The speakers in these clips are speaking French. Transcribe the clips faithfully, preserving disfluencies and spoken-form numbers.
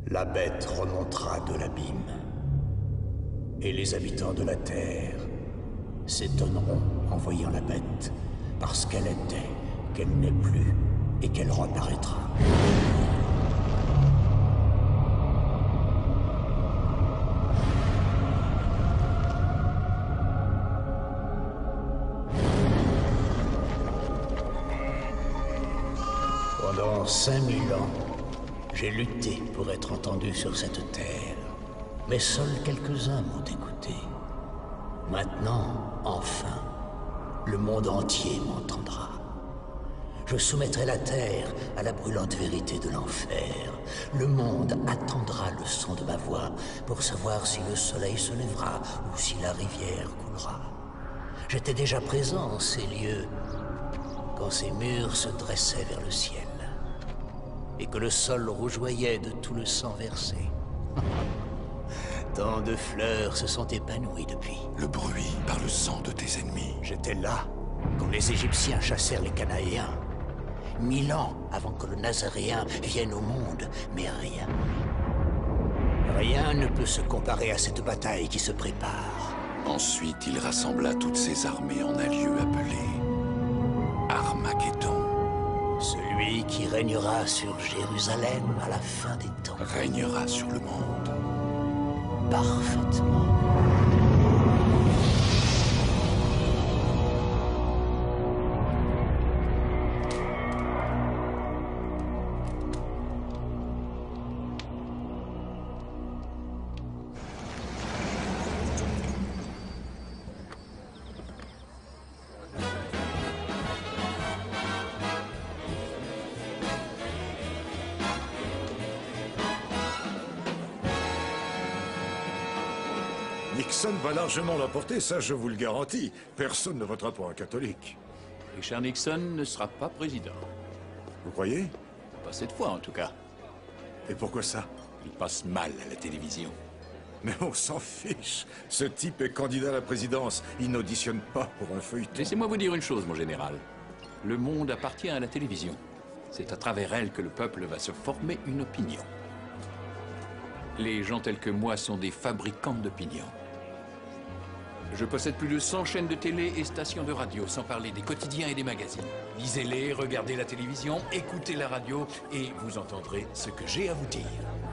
La bête remontera de l'abîme. Et les habitants de la Terre s'étonneront en voyant la bête, parce qu'elle était, qu'elle n'est plus, et qu'elle reparaîtra. Pendant cinq mille ans, j'ai lutté pour être entendu sur cette terre, mais seuls quelques-uns m'ont écouté. Maintenant, enfin, le monde entier m'entendra. Je soumettrai la terre à la brûlante vérité de l'enfer. Le monde attendra le son de ma voix pour savoir si le soleil se lèvera ou si la rivière coulera. J'étais déjà présent en ces lieux quand ces murs se dressaient vers le ciel et que le sol rougeoyait de tout le sang versé. Tant de fleurs se sont épanouies depuis. Le bruit par le sang de tes ennemis. J'étais là quand les Égyptiens chassèrent les Cananéens. Mille ans avant que le Nazaréen vienne au monde, mais rien. Rien ne peut se comparer à cette bataille qui se prépare. Ensuite, il rassembla toutes ses armées en un lieu appelé Armageddon. Celui qui régnera sur Jérusalem à la fin des temps. Régnera sur le monde. Parfaitement. Nixon va largement l'emporter, ça je vous le garantis. Personne ne votera pour un catholique. Richard Nixon ne sera pas président. Vous croyez? Pas cette fois, en tout cas. Et pourquoi ça? Il passe mal à la télévision. Mais on s'en fiche. Ce type est candidat à la présidence. Il n'auditionne pas pour un feuilleton. Laissez-moi vous dire une chose, mon général. Le monde appartient à la télévision. C'est à travers elle que le peuple va se former une opinion. Les gens tels que moi sont des fabricants d'opinion. Je possède plus de cent chaînes de télé et stations de radio, sans parler des quotidiens et des magazines. Lisez-les, regardez la télévision, écoutez la radio, et vous entendrez ce que j'ai à vous dire.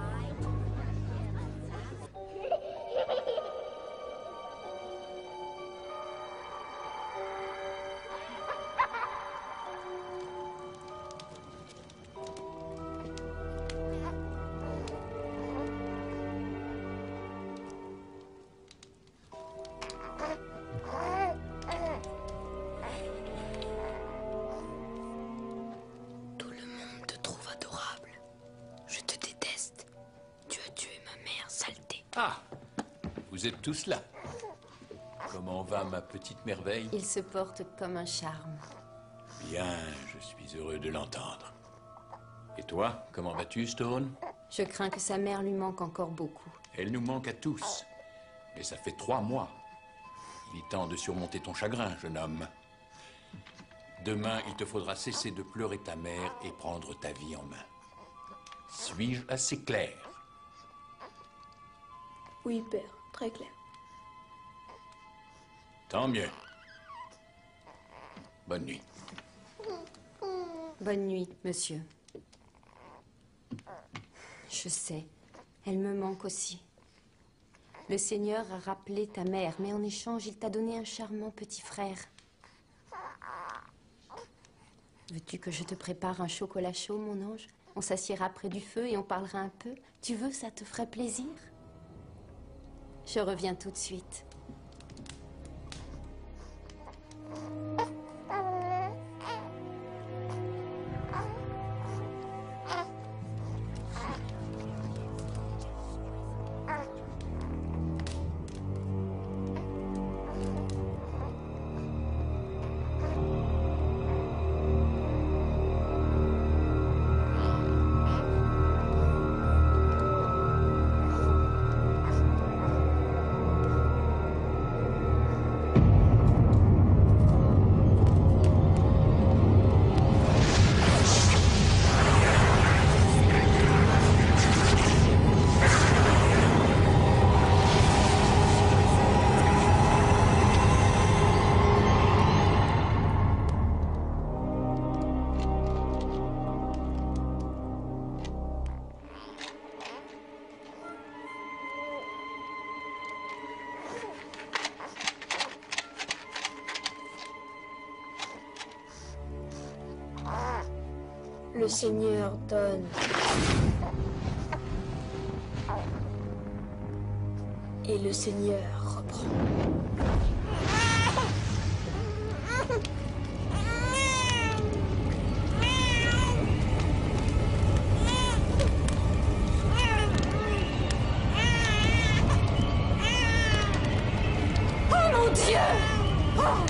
Ah, vous êtes tous là. Comment va ma petite merveille? Il se porte comme un charme. Bien, je suis heureux de l'entendre. Et toi, comment vas-tu, Stone? Je crains que sa mère lui manque encore beaucoup. Elle nous manque à tous. Mais ça fait trois mois. Il est temps de surmonter ton chagrin, jeune homme. Demain, il te faudra cesser de pleurer ta mère et prendre ta vie en main. Suis-je assez clair? Oui, père, très clair. Tant mieux. Bonne nuit. Bonne nuit, monsieur. Je sais, elle me manque aussi. Le Seigneur a rappelé ta mère, mais en échange, il t'a donné un charmant petit frère. Veux-tu que je te prépare un chocolat chaud, mon ange? On s'assiera près du feu et on parlera un peu. Tu veux, ça te ferait plaisir? Je reviens tout de suite. Le Seigneur donne. Et le Seigneur reprend. Oh mon Dieu! Oh.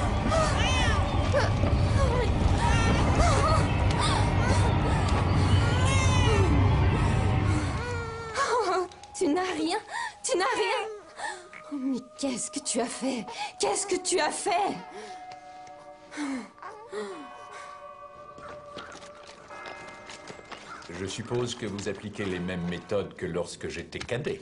Oh, tu n'as rien? Tu n'as rien? Oh, mais qu'est-ce que tu as fait? Qu'est-ce que tu as fait? Je suppose que vous appliquez les mêmes méthodes que lorsque j'étais cadet.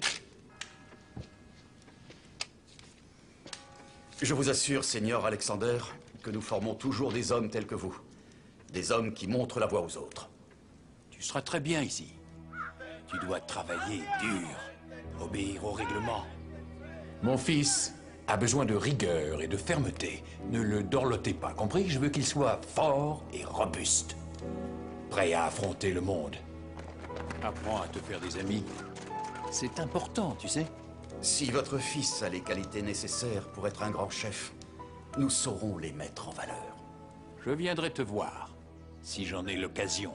Je vous assure, Seigneur Alexander, que nous formons toujours des hommes tels que vous. Des hommes qui montrent la voie aux autres. Tu seras très bien ici. Tu dois travailler dur, obéir aux règlements. Mon fils a besoin de rigueur et de fermeté. Ne le dorlotez pas, compris? Je veux qu'il soit fort et robuste. Prêt à affronter le monde. Apprends à te faire des amis. C'est important, tu sais. Si votre fils a les qualités nécessaires pour être un grand chef, nous saurons les mettre en valeur. Je viendrai te voir, si j'en ai l'occasion.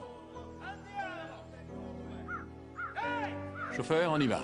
Chauffeur, on y va.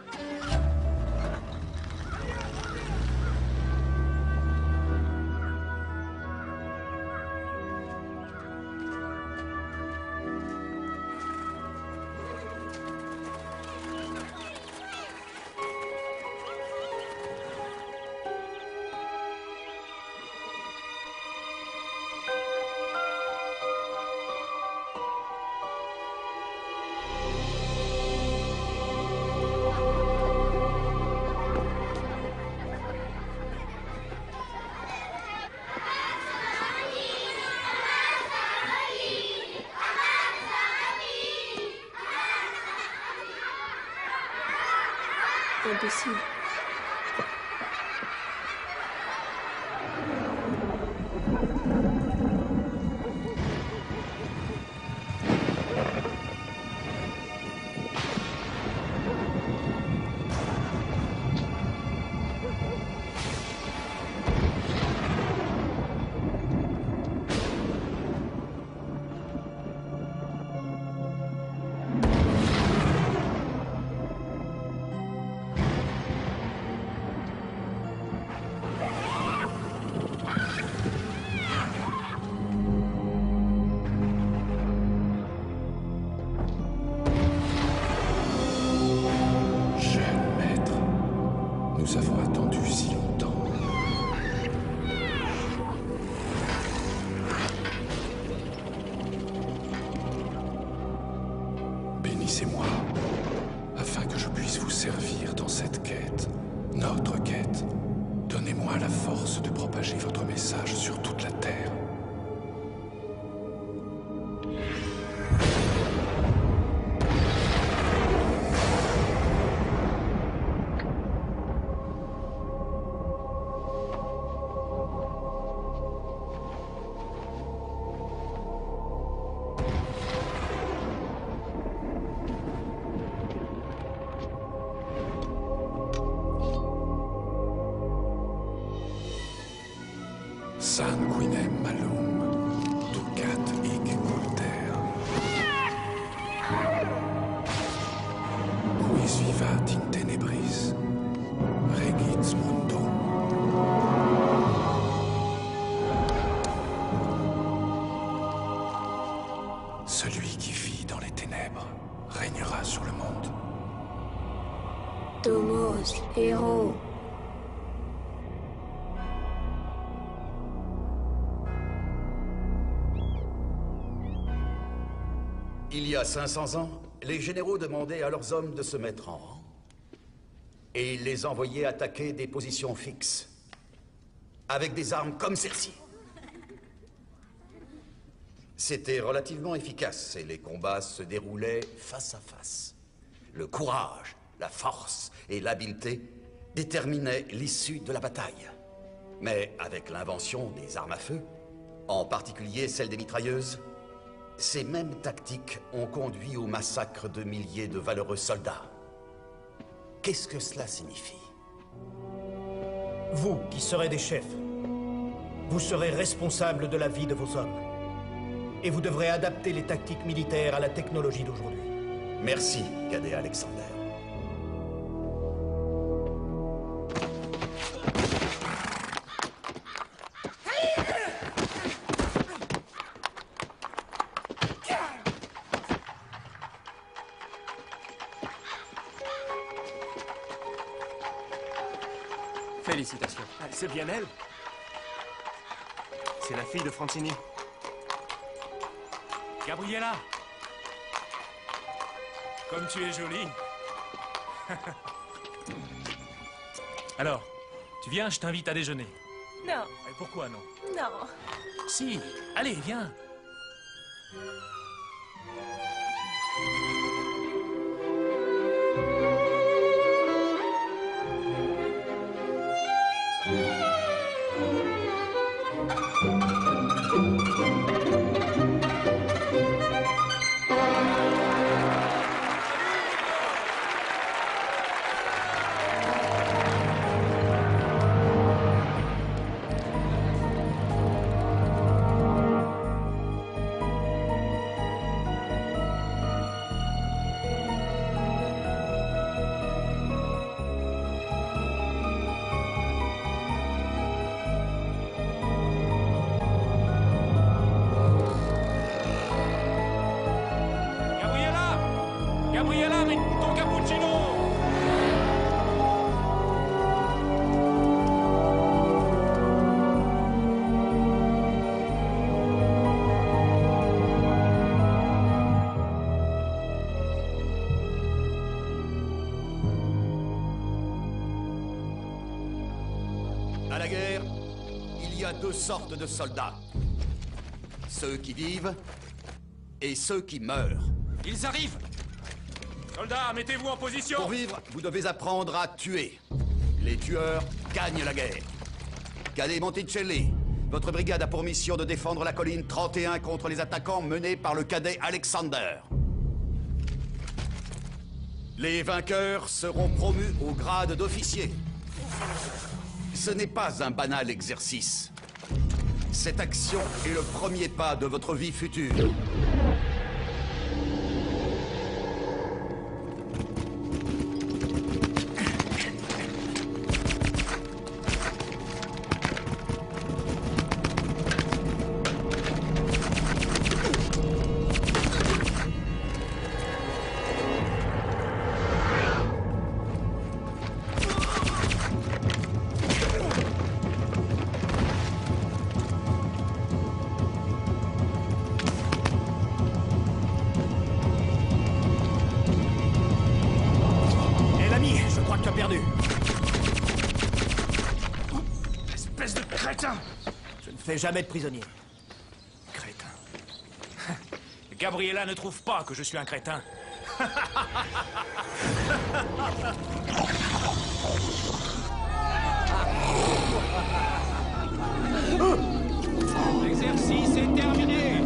Impossible. Nous avons attendu si longtemps. Bénissez-moi, afin que je puisse vous servir dans cette quête, notre quête. Donnez-moi la force de propager votre message sur toute la Terre. Sanguinem malum, ducat hic culter. Quis vivat in tenebris, regit mundum. Celui qui vit dans les ténèbres régnera sur le monde. Tomos, héros. Il y a cinq cents ans, les généraux demandaient à leurs hommes de se mettre en rang. Et ils les envoyaient attaquer des positions fixes, avec des armes comme celle-ci. C'était relativement efficace et les combats se déroulaient face à face. Le courage, la force et l'habileté déterminaient l'issue de la bataille. Mais avec l'invention des armes à feu, en particulier celle des mitrailleuses, Ces mêmes tactiques ont conduit au massacre de milliers de valeureux soldats. Qu'est-ce que cela signifie? Vous, qui serez des chefs, vous serez responsables de la vie de vos hommes. Et vous devrez adapter les tactiques militaires à la technologie d'aujourd'hui. Merci, cadet Alexander. Félicitations. C'est bien elle. C'est la fille de Francini. Gabriella! Comme tu es jolie. Alors, tu viens, je t'invite à déjeuner. Non. Et pourquoi non? Non. Si, allez, viens. Gabriella, mais ton cappuccino! À la guerre, il y a deux sortes de soldats. Ceux qui vivent et ceux qui meurent. Ils arrivent! Soldats, mettez-vous en position! Pour vivre, vous devez apprendre à tuer. Les tueurs gagnent la guerre. Cadet Monticelli, votre brigade a pour mission de défendre la colline trente et un contre les attaquants menés par le cadet Alexander. Les vainqueurs seront promus au grade d'officier. Ce n'est pas un banal exercice. Cette action est le premier pas de votre vie future. Espèce de crétin! Je ne fais jamais de prisonnier. Crétin. Gabriella ne trouve pas que je suis un crétin. L'exercice est terminé.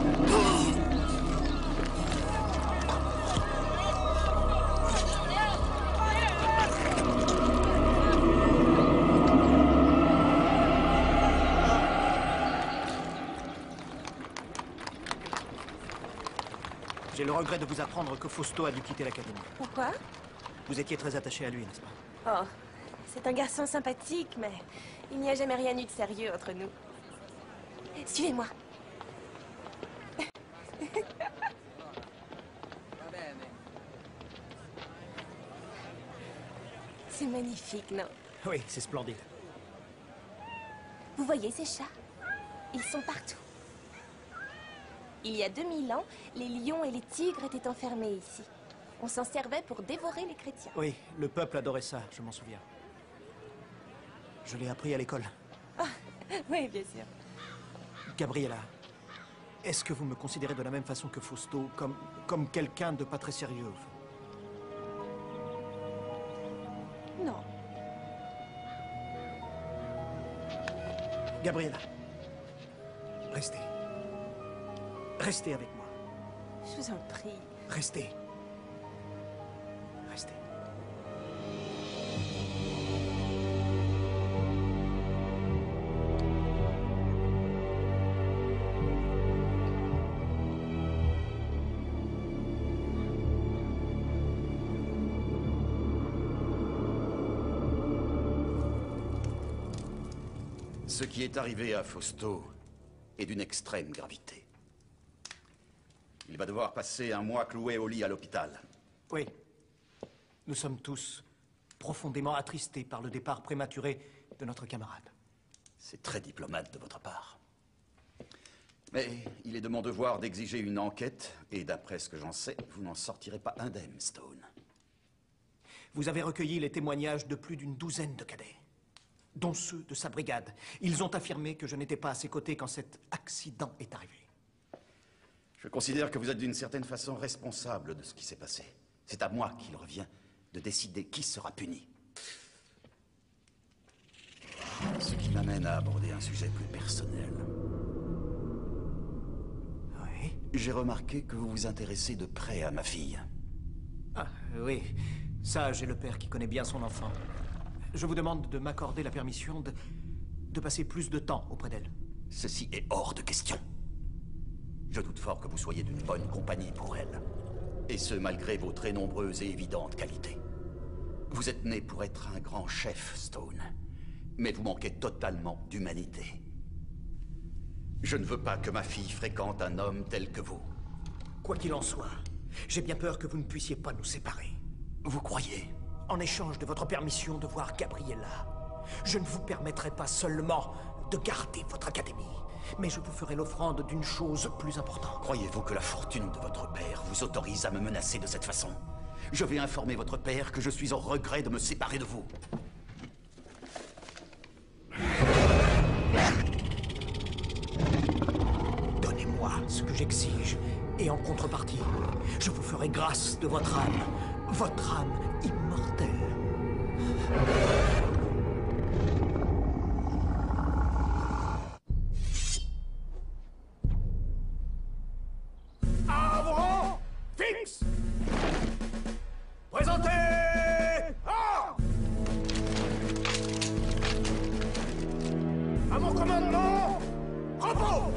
J'ai le regret de vous apprendre que Fausto a dû quitter l'académie. Pourquoi? Vous étiez très attaché à lui, n'est-ce pas? Oh, c'est un garçon sympathique, mais il n'y a jamais rien eu de sérieux entre nous. Suivez-moi. C'est magnifique, non? Oui, c'est splendide. Vous voyez ces chats? Ils sont partout. Il y a deux mille ans, les lions et les tigres étaient enfermés ici. On s'en servait pour dévorer les chrétiens. Oui, le peuple adorait ça, je m'en souviens. Je l'ai appris à l'école. Ah, oui, bien sûr. Gabriella, est-ce que vous me considérez de la même façon que Fausto, comme, comme quelqu'un de pas très sérieux? Non. Gabriella, restez. Restez avec moi. Je vous en prie. Restez. Restez. Ce qui est arrivé à Fausto est d'une extrême gravité. Il va devoir passer un mois cloué au lit à l'hôpital. Oui. Nous sommes tous profondément attristés par le départ prématuré de notre camarade. C'est très diplomate de votre part. Mais il est de mon devoir d'exiger une enquête, et d'après ce que j'en sais, vous n'en sortirez pas indemne, Stone. Vous avez recueilli les témoignages de plus d'une douzaine de cadets, dont ceux de sa brigade. Ils ont affirmé que je n'étais pas à ses côtés quand cet accident est arrivé. Je considère que vous êtes d'une certaine façon responsable de ce qui s'est passé. C'est à moi qu'il revient de décider qui sera puni. Ce qui m'amène à aborder un sujet plus personnel. Oui? J'ai remarqué que vous vous intéressez de près à ma fille. Ah, oui. Ça, j'ai le père qui connaît bien son enfant. Je vous demande de m'accorder la permission de... de passer plus de temps auprès d'elle. Ceci est hors de question. Je doute fort que vous soyez d'une bonne compagnie pour elle. Et ce, malgré vos très nombreuses et évidentes qualités. Vous êtes né pour être un grand chef, Stone. Mais vous manquez totalement d'humanité. Je ne veux pas que ma fille fréquente un homme tel que vous. Quoi qu'il en soit, j'ai bien peur que vous ne puissiez pas nous séparer. Vous croyez? En échange de votre permission de voir Gabriella, je ne vous permettrai pas seulement de garder votre académie, mais je vous ferai l'offrande d'une chose plus importante. Croyez-vous que la fortune de votre père vous autorise à me menacer de cette façon? Je vais informer votre père que je suis au regret de me séparer de vous. Donnez-moi ce que j'exige, et en contrepartie, je vous ferai grâce de votre âme, votre âme immortelle. À vos rangs, fixe. Présentez. Ah à mon commandement, repos.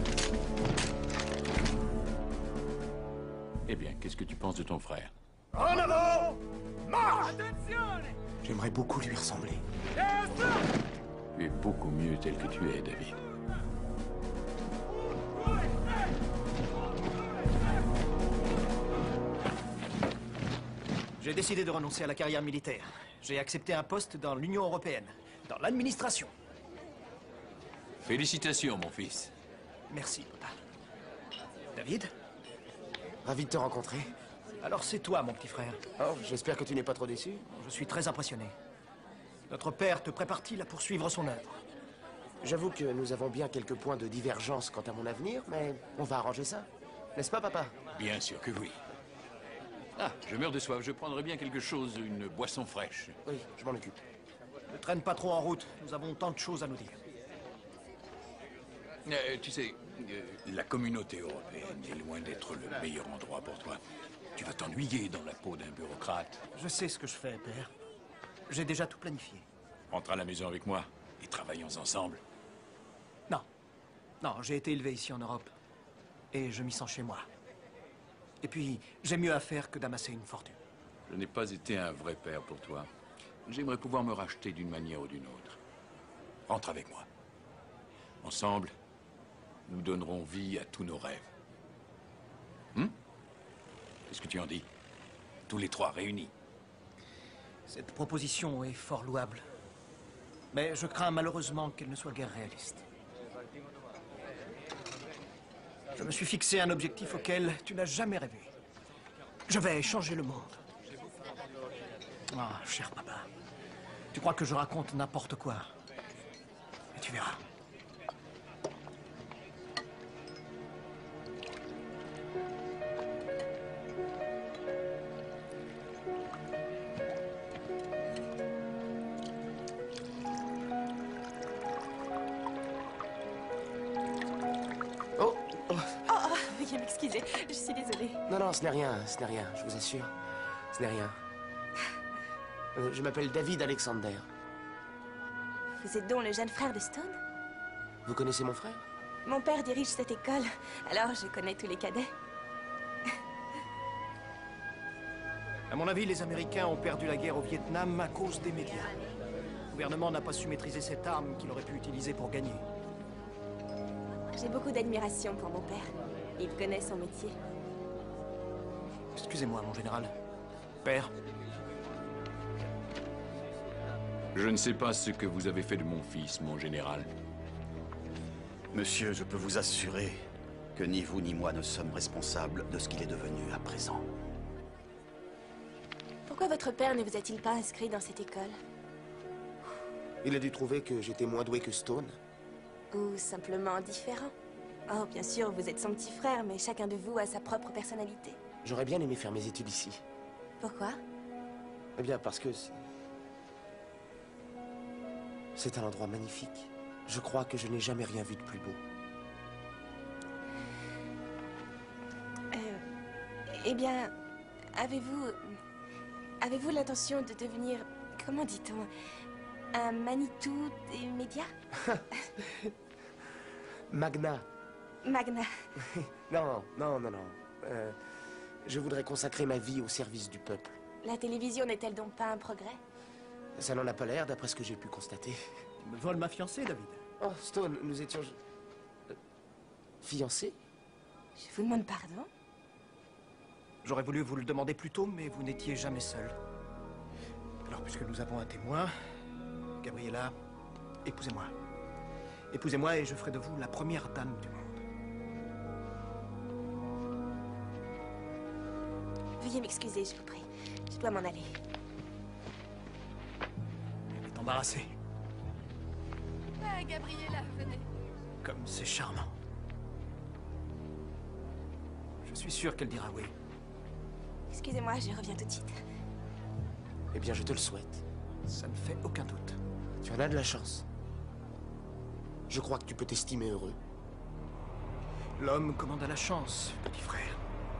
Eh bien, qu'est-ce que tu penses de ton frère? En avant, marche. J'aimerais beaucoup lui ressembler. Tu es beaucoup mieux tel que tu es, David. J'ai décidé de renoncer à la carrière militaire. J'ai accepté un poste dans l'Union européenne, dans l'administration. Félicitations, mon fils. Merci, papa. David? Ravi de te rencontrer. Alors c'est toi, mon petit frère. Oh, j'espère que tu n'es pas trop déçu. Je suis très impressionné. Notre père te prépare-t-il à poursuivre son œuvre? J'avoue que nous avons bien quelques points de divergence quant à mon avenir, mais on va arranger ça. N'est-ce pas, papa? Bien sûr que oui. Ah, je meurs de soif. Je prendrais bien quelque chose, une boisson fraîche. Oui, je m'en occupe. Ne traîne pas trop en route. Nous avons tant de choses à nous dire. Euh, tu sais, euh, la communauté européenne est loin d'être le meilleur endroit pour toi. Tu vas t'ennuyer dans la peau d'un bureaucrate. Je sais ce que je fais, père. J'ai déjà tout planifié. Rentre à la maison avec moi et travaillons ensemble. Non. Non, j'ai été élevé ici en Europe. Et je m'y sens chez moi. Et puis, j'ai mieux à faire que d'amasser une fortune. Je n'ai pas été un vrai père pour toi. J'aimerais pouvoir me racheter d'une manière ou d'une autre. Rentre avec moi. Ensemble, nous donnerons vie à tous nos rêves. Hum? Qu'est-ce que tu en dis? Tous les trois réunis. Cette proposition est fort louable. Mais je crains malheureusement qu'elle ne soit guère réaliste. Je me suis fixé un objectif auquel tu n'as jamais rêvé. Je vais changer le monde. Ah, cher papa. Tu crois que je raconte n'importe quoi? Mais tu verras. Veuillez m'excuser, je suis désolée. Non, non, ce n'est rien, ce n'est rien, je vous assure. Ce n'est rien. Euh, je m'appelle David Alexander. Vous êtes donc le jeune frère de Stone? Vous connaissez mon frère? Mon père dirige cette école, alors je connais tous les cadets. À mon avis, les Américains ont perdu la guerre au Vietnam à cause des médias. Le gouvernement n'a pas su maîtriser cette arme qu'il aurait pu utiliser pour gagner. J'ai beaucoup d'admiration pour mon père. Il connaît son métier. Excusez-moi, mon général. Père. Je ne sais pas ce que vous avez fait de mon fils, mon général. Monsieur, je peux vous assurer que ni vous ni moi ne sommes responsables de ce qu'il est devenu à présent. Pourquoi votre père ne vous a-t-il pas inscrit dans cette école? Il a dû trouver que j'étais moins doué que Stone. Ou simplement différent? Oh, bien sûr, vous êtes son petit frère, mais chacun de vous a sa propre personnalité. J'aurais bien aimé faire mes études ici. Pourquoi? Eh bien, parce que... c'est un endroit magnifique. Je crois que je n'ai jamais rien vu de plus beau. Euh, eh bien, avez-vous... Avez-vous l'intention de devenir... Comment dit-on? Un Manitou des médias? Magna. Magna. Non, non, non, non. Euh, je voudrais consacrer ma vie au service du peuple. La télévision n'est-elle donc pas un progrès? Ça n'en a pas l'air, d'après ce que j'ai pu constater. Tu me voles ma fiancée, David. Oh, Stone, nous étions... Euh, fiancés? Je vous demande pardon? J'aurais voulu vous le demander plus tôt, mais vous n'étiez jamais seul. Alors, puisque nous avons un témoin, Gabriella, épousez-moi. Épousez-moi et je ferai de vous la première dame du monde. Veuillez m'excuser, je vous prie. Je dois m'en aller. Elle est embarrassée. Ah, Gabriella, venez. Comme c'est charmant. Je suis sûr qu'elle dira oui. Excusez-moi, je reviens tout de suite. Eh bien, je te le souhaite. Ça ne fait aucun doute. Tu en as de la chance. Je crois que tu peux t'estimer heureux. L'homme commande à la chance, petit frère.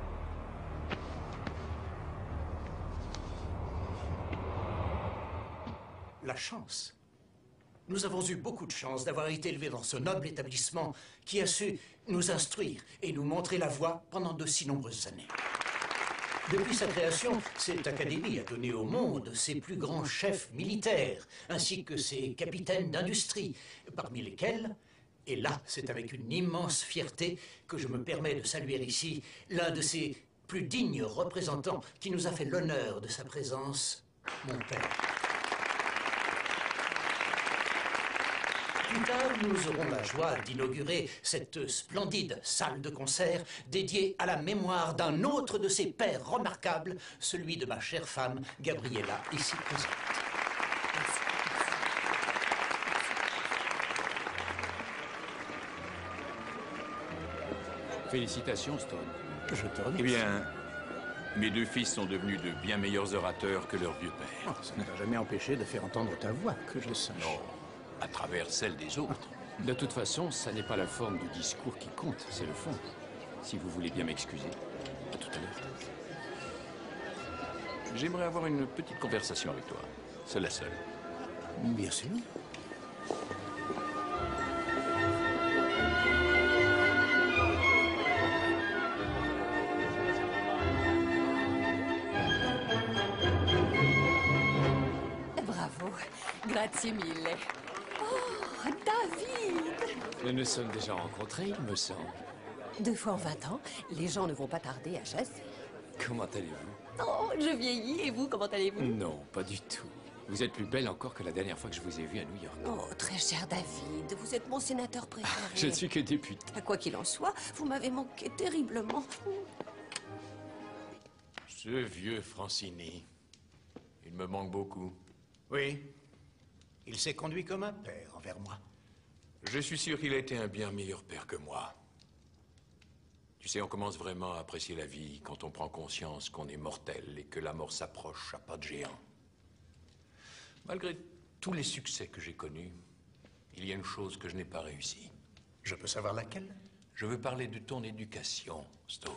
La chance. Nous avons eu beaucoup de chance d'avoir été élevés dans ce noble établissement qui a su nous instruire et nous montrer la voie pendant de si nombreuses années. Depuis sa création, cette académie a donné au monde ses plus grands chefs militaires, ainsi que ses capitaines d'industrie, parmi lesquels, et là c'est avec une immense fierté que je me permets de saluer ici, l'un de ses plus dignes représentants qui nous a fait l'honneur de sa présence, mon père. Plus tard, nous aurons la joie d'inaugurer cette splendide salle de concert dédiée à la mémoire d'un autre de ses pères remarquables, celui de ma chère femme, Gabriella, ici présente. Félicitations, Stone. Je te remercie. Eh bien, mes deux fils sont devenus de bien meilleurs orateurs que leur vieux père. Oh, ça ne t'a jamais empêché de faire entendre ta voix, que je sache. Non, à travers celle des autres. De toute façon, ça n'est pas la forme du discours qui compte, c'est le fond. Si vous voulez bien m'excuser. À tout à l'heure. J'aimerais avoir une petite conversation avec toi. C'est la seule. Bien sûr. Bravo. Grazie mille. Oh, David! Nous nous sommes déjà rencontrés, il me semble. Deux fois en vingt ans, les gens ne vont pas tarder à chasser. Comment allez-vous? Oh, je vieillis, et vous, comment allez-vous? Non, pas du tout. Vous êtes plus belle encore que la dernière fois que je vous ai vu à New York. Oh, très cher David, vous êtes mon sénateur préféré. Je ne suis que député. Quoi qu'il en soit, vous m'avez manqué terriblement. Ce vieux Francini, il me manque beaucoup. Oui. Il s'est conduit comme un père envers moi. Je suis sûr qu'il a été un bien meilleur père que moi. Tu sais, on commence vraiment à apprécier la vie quand on prend conscience qu'on est mortel et que la mort s'approche à pas de géant. Malgré tous les succès que j'ai connus, il y a une chose que je n'ai pas réussi. Je peux savoir laquelle? Je veux parler de ton éducation, Stone.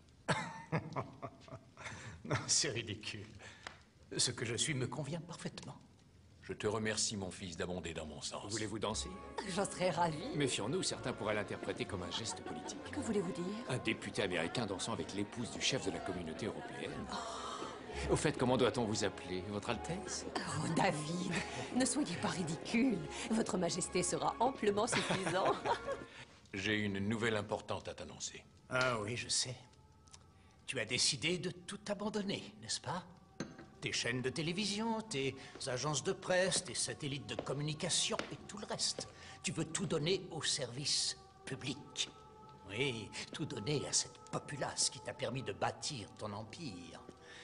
Non, c'est ridicule. Ce que je suis me convient parfaitement. Je te remercie, mon fils, d'abonder dans mon sens. Voulez-vous danser? J'en serais ravie. Méfions-nous, certains pourraient l'interpréter comme un geste politique. Que voulez-vous dire? Un député américain dansant avec l'épouse du chef de la communauté européenne. Au fait, comment doit-on vous appeler? Votre Altesse? Oh, David, ne soyez pas ridicule. Votre Majesté sera amplement suffisant. J'ai une nouvelle importante à t'annoncer. Ah oui, je sais. Tu as décidé de tout abandonner, n'est-ce pas? Tes chaînes de télévision, tes agences de presse, tes satellites de communication et tout le reste. Tu veux tout donner au service public. Oui, tout donner à cette populace qui t'a permis de bâtir ton empire.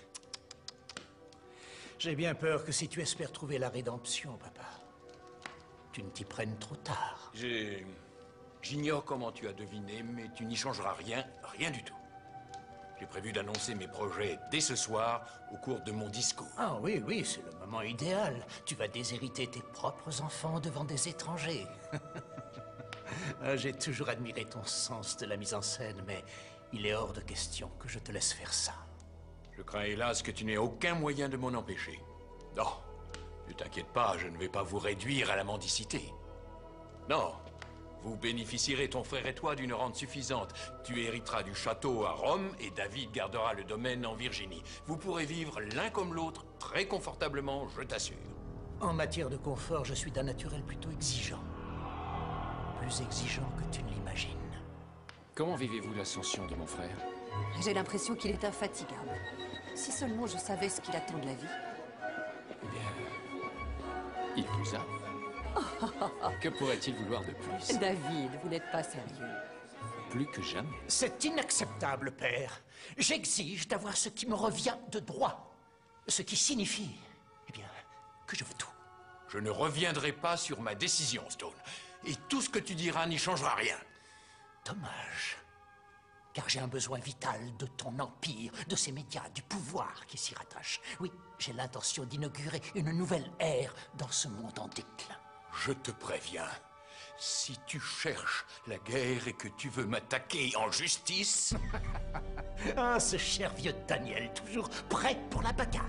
J'ai bien peur que si tu espères trouver la rédemption, papa, tu ne t'y prennes trop tard. J'ai... J'ignore comment tu as deviné, mais tu n'y changeras rien, rien du tout. J'ai prévu d'annoncer mes projets dès ce soir, au cours de mon discours. Ah oui, oui, c'est le moment idéal. Tu vas déshériter tes propres enfants devant des étrangers. J'ai toujours admiré ton sens de la mise en scène, mais il est hors de question que je te laisse faire ça. Je crains hélas que tu n'aies aucun moyen de m'en empêcher. Non, ne t'inquiète pas, je ne vais pas vous réduire à la mendicité. Non. Vous bénéficierez, ton frère et toi, d'une rente suffisante. Tu hériteras du château à Rome et David gardera le domaine en Virginie. Vous pourrez vivre l'un comme l'autre très confortablement, je t'assure. En matière de confort, je suis d'un naturel plutôt exigeant. Plus exigeant que tu ne l'imagines. Comment vivez-vous l'ascension de mon frère? J'ai l'impression qu'il est infatigable. Si seulement je savais ce qu'il attend de la vie. Eh bien, il vous a. Que pourrait-il vouloir de plus? David, vous n'êtes pas sérieux. Plus que jamais. C'est inacceptable, père. J'exige d'avoir ce qui me revient de droit. Ce qui signifie, eh bien, que je veux tout. Je ne reviendrai pas sur ma décision, Stone. Et tout ce que tu diras n'y changera rien. Dommage. Car j'ai un besoin vital de ton empire, de ces médias, du pouvoir qui s'y rattache. Oui, j'ai l'intention d'inaugurer une nouvelle ère dans ce monde en déclin. Je te préviens, si tu cherches la guerre et que tu veux m'attaquer en justice... Ah, ce cher vieux Daniel, toujours prêt pour la bagarre.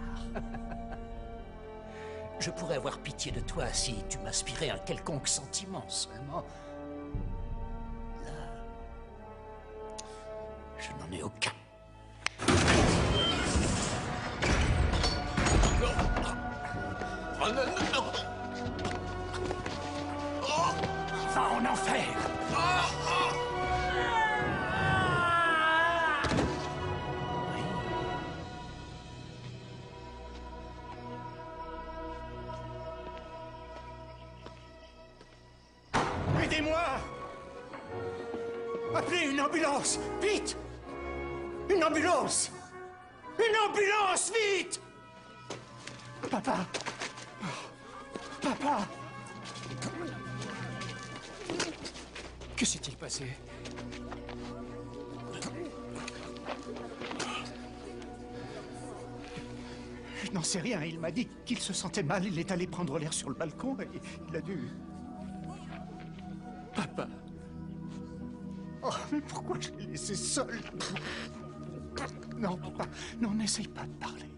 Je pourrais avoir pitié de toi si tu m'inspirais un quelconque sentiment seulement. Là, je n'en ai aucun. Oh non, non, non. Va en enfer. Aidez-moi! Appelez une ambulance! Vite! Une ambulance! Une ambulance! Vite! Papa! Papa! Que s'est-il passé? Je n'en sais rien. Il m'a dit qu'il se sentait mal. Il est allé prendre l'air sur le balcon et il a dû... Papa. Oh, mais pourquoi je l'ai laissé seul? Non, papa. Non, n'essaye pas de parler.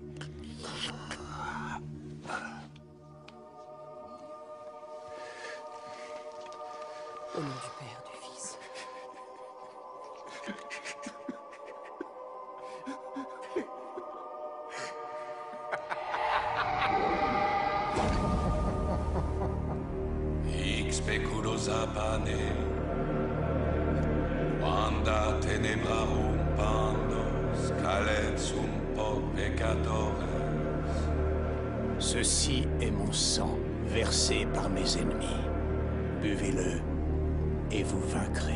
Au nom du Père, du Fils. Hic speculosa pane, quanda tenebrarum pandos, calet sum po peccatores. Ceci est mon sang, versé par mes ennemis. Buvez-le, et vous vaincrez.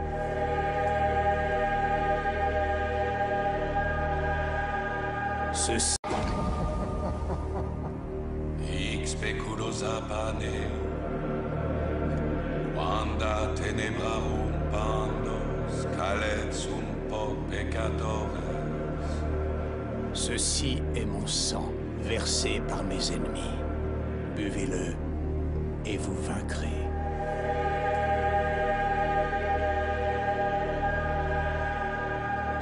Ceci... Hic speculosa pane, quanda tenebrarum pandos, calet sum po peccatores. Ceci est mon sang, versé par mes ennemis. Buvez-le, et vous vaincrez.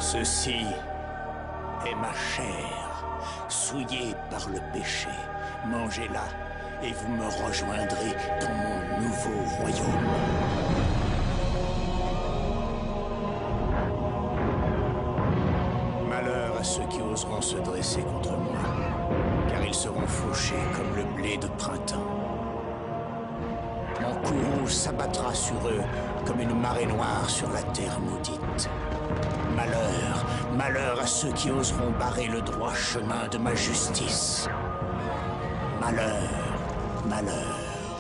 Ceci est ma chair, souillée par le péché. Mangez-la et vous me rejoindrez dans mon nouveau royaume. Malheur à ceux qui oseront se dresser contre moi, car ils seront fauchés comme le blé de printemps. Mon cou rouge s'abattra sur eux comme une marée noire sur la terre maudite. Malheur, malheur à ceux qui oseront barrer le droit chemin de ma justice. Malheur, malheur.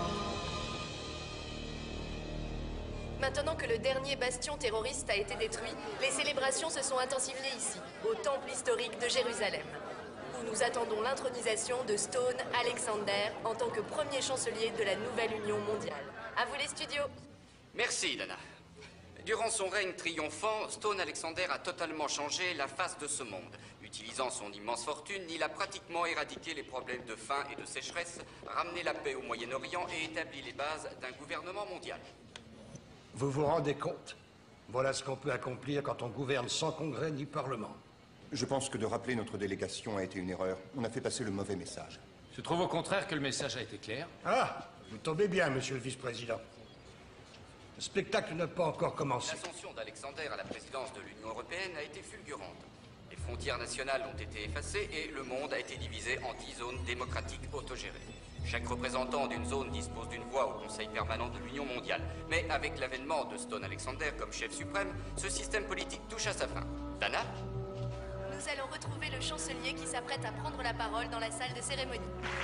Maintenant que le dernier bastion terroriste a été détruit, les célébrations se sont intensifiées ici, au temple historique de Jérusalem, où nous attendons l'intronisation de Stone Alexander en tant que premier chancelier de la nouvelle Union mondiale. À vous les studios. Merci, Dana. Durant son règne triomphant, Stone Alexander a totalement changé la face de ce monde. Utilisant son immense fortune, il a pratiquement éradiqué les problèmes de faim et de sécheresse, ramené la paix au Moyen-Orient et établi les bases d'un gouvernement mondial. Vous vous rendez compte? Voilà ce qu'on peut accomplir quand on gouverne sans congrès ni parlement. Je pense que de rappeler notre délégation a été une erreur. On a fait passer le mauvais message. Je trouve au contraire que le message a été clair. Ah, vous tombez bien, monsieur le vice-président. Le spectacle n'a pas encore commencé. L'ascension d'Alexander à la présidence de l'Union européenne a été fulgurante. Les frontières nationales ont été effacées et le monde a été divisé en dix zones démocratiques autogérées. Chaque représentant d'une zone dispose d'une voix au Conseil permanent de l'Union mondiale. Mais avec l'avènement de Stone Alexander comme chef suprême, ce système politique touche à sa fin. Dana? Nous allons retrouver le chancelier qui s'apprête à prendre la parole dans la salle de cérémonie.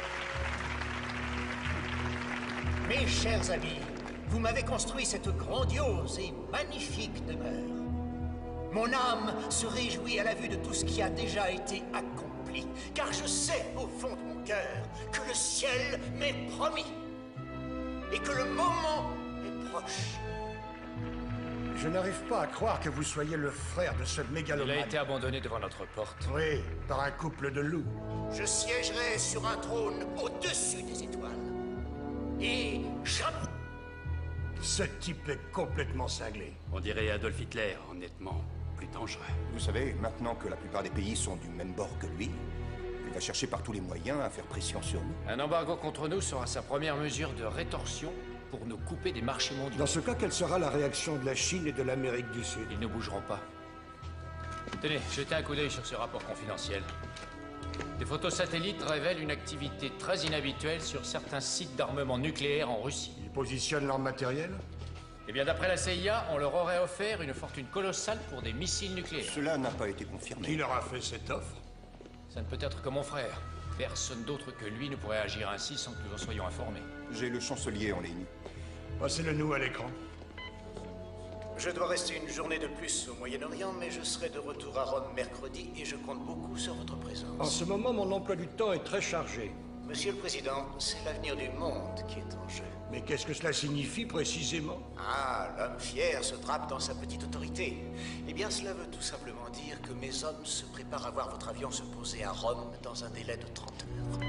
Mes chers amis, vous m'avez construit cette grandiose et magnifique demeure. Mon âme se réjouit à la vue de tout ce qui a déjà été accompli, car je sais au fond de mon cœur que le ciel m'est promis et que le moment est proche. Je n'arrive pas à croire que vous soyez le frère de ce mégalomane. Il a été abandonné devant notre porte. Oui, par un couple de loups. Je siégerai sur un trône au-dessus des étoiles. Et jamais... Ce type est complètement cinglé. On dirait Adolf Hitler, honnêtement, plus dangereux. Vous savez, maintenant que la plupart des pays sont du même bord que lui, il va chercher par tous les moyens à faire pression sur nous. Un embargo contre nous sera sa première mesure de rétorsion pour nous couper des marchés mondiaux. Dans ce cas, quelle sera la réaction de la Chine et de l'Amérique du Sud? Ils ne bougeront pas. Tenez, jetez un coup d'œil sur ce rapport confidentiel. Des photos satellites révèlent une activité très inhabituelle sur certains sites d'armement nucléaire en Russie. Ils positionnent leur matériel? Eh bien, d'après la C I A, on leur aurait offert une fortune colossale pour des missiles nucléaires. Cela n'a pas été confirmé. Qui leur a fait cette offre? Ça ne peut être que mon frère. Personne d'autre que lui ne pourrait agir ainsi sans que nous en soyons informés. J'ai le chancelier en ligne. Passez-le nous à l'écran. Je dois rester une journée de plus au Moyen-Orient, mais je serai de retour à Rome mercredi et je compte beaucoup sur votre présence. En ce moment, mon emploi du temps est très chargé. Monsieur le Président, c'est l'avenir du monde qui est en jeu. Mais qu'est-ce que cela signifie précisément? Ah, l'homme fier se drape dans sa petite autorité. Eh bien, cela veut tout simplement dire que mes hommes se préparent à voir votre avion se poser à Rome dans un délai de trente heures.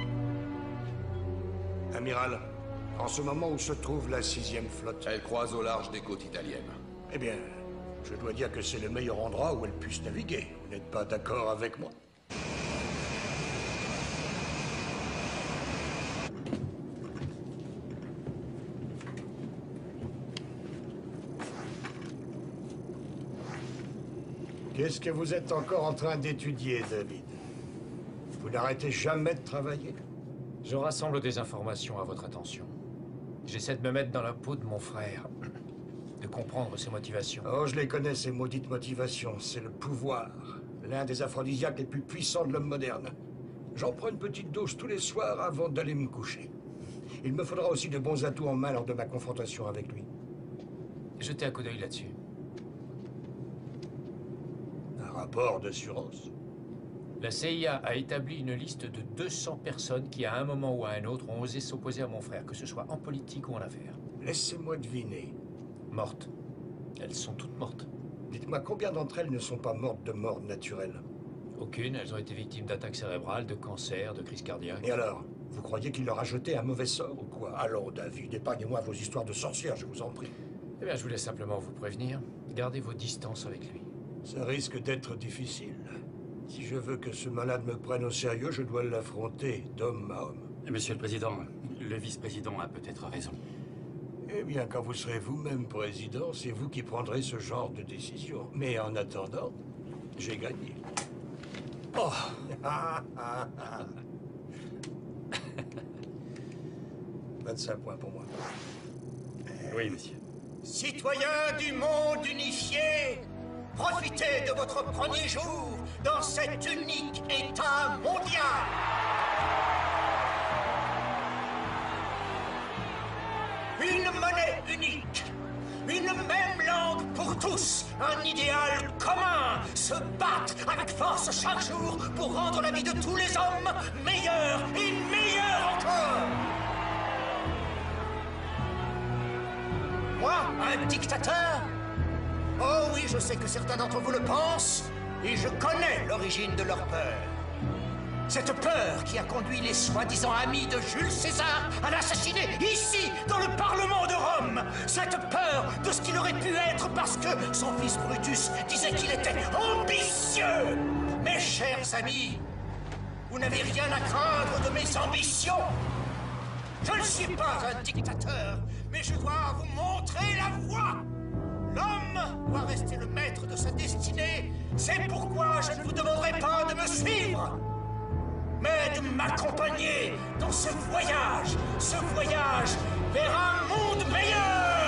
Amiral, en ce moment où se trouve la sixième flotte... Elle croise au large des côtes italiennes. Eh bien, je dois dire que c'est le meilleur endroit où elle puisse naviguer. Vous n'êtes pas d'accord avec moi? Qu'est-ce que vous êtes encore en train d'étudier, David? Vous n'arrêtez jamais de travailler? Je rassemble des informations à votre attention. J'essaie de me mettre dans la peau de mon frère, de comprendre ses motivations. Oh, je les connais, ces maudites motivations. C'est le pouvoir. L'un des aphrodisiaques les plus puissants de l'homme moderne. J'en prends une petite dose tous les soirs avant d'aller me coucher. Il me faudra aussi de bons atouts en main lors de ma confrontation avec lui. Jetez un coup d'œil là-dessus. Un rapport d'assurance? La C I A a établi une liste de deux cents personnes qui, à un moment ou à un autre, ont osé s'opposer à mon frère, que ce soit en politique ou en affaires. Laissez-moi deviner. Mortes. Elles sont toutes mortes. Dites-moi, combien d'entre elles ne sont pas mortes de mort naturelle? Aucune. Elles ont été victimes d'attaques cérébrales, de cancer, de crises cardiaques. Et alors? Vous croyez qu'il leur a jeté un mauvais sort ou quoi? Allons, David, épargnez-moi vos histoires de sorcières, je vous en prie. Eh bien, je voulais simplement vous prévenir. Gardez vos distances avec lui. Ça risque d'être difficile. Si je veux que ce malade me prenne au sérieux, je dois l'affronter d'homme à homme. Monsieur le Président, le vice-président a peut-être raison. Eh bien, quand vous serez vous-même président, c'est vous qui prendrez ce genre de décision. Mais en attendant, j'ai gagné. Oh vingt-cinq points pour moi. Oui, monsieur. Citoyens du monde unifié, profitez de votre premier jour dans cet unique État mondial. Une monnaie unique, une même langue pour tous, un idéal commun, se battre avec force chaque jour pour rendre la vie de tous les hommes meilleure et meilleure encore. Moi, un dictateur? Oh oui, je sais que certains d'entre vous le pensent, et je connais l'origine de leur peur. Cette peur qui a conduit les soi-disant amis de Jules César à l'assassiner ici, dans le Parlement de Rome. Cette peur de ce qu'il aurait pu être parce que son fils Brutus disait qu'il était ambitieux. Mes chers amis, vous n'avez rien à craindre de mes ambitions. Je ne suis pas un dictateur, mais je dois vous montrer la voie. L'homme doit rester le maître de sa destinée. C'est pourquoi je ne vous demanderai pas de me suivre, mais de m'accompagner dans ce voyage, ce voyage vers un monde meilleur.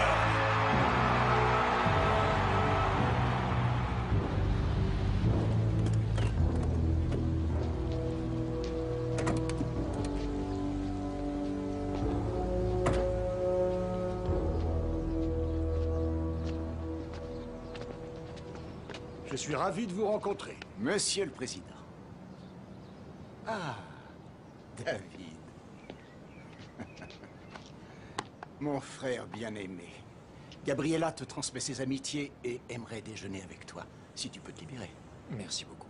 Je suis ravi de vous rencontrer. Monsieur le Président. Ah, David. Mon frère bien-aimé. Gabriella te transmet ses amitiés et aimerait déjeuner avec toi, si tu peux te libérer. Merci beaucoup.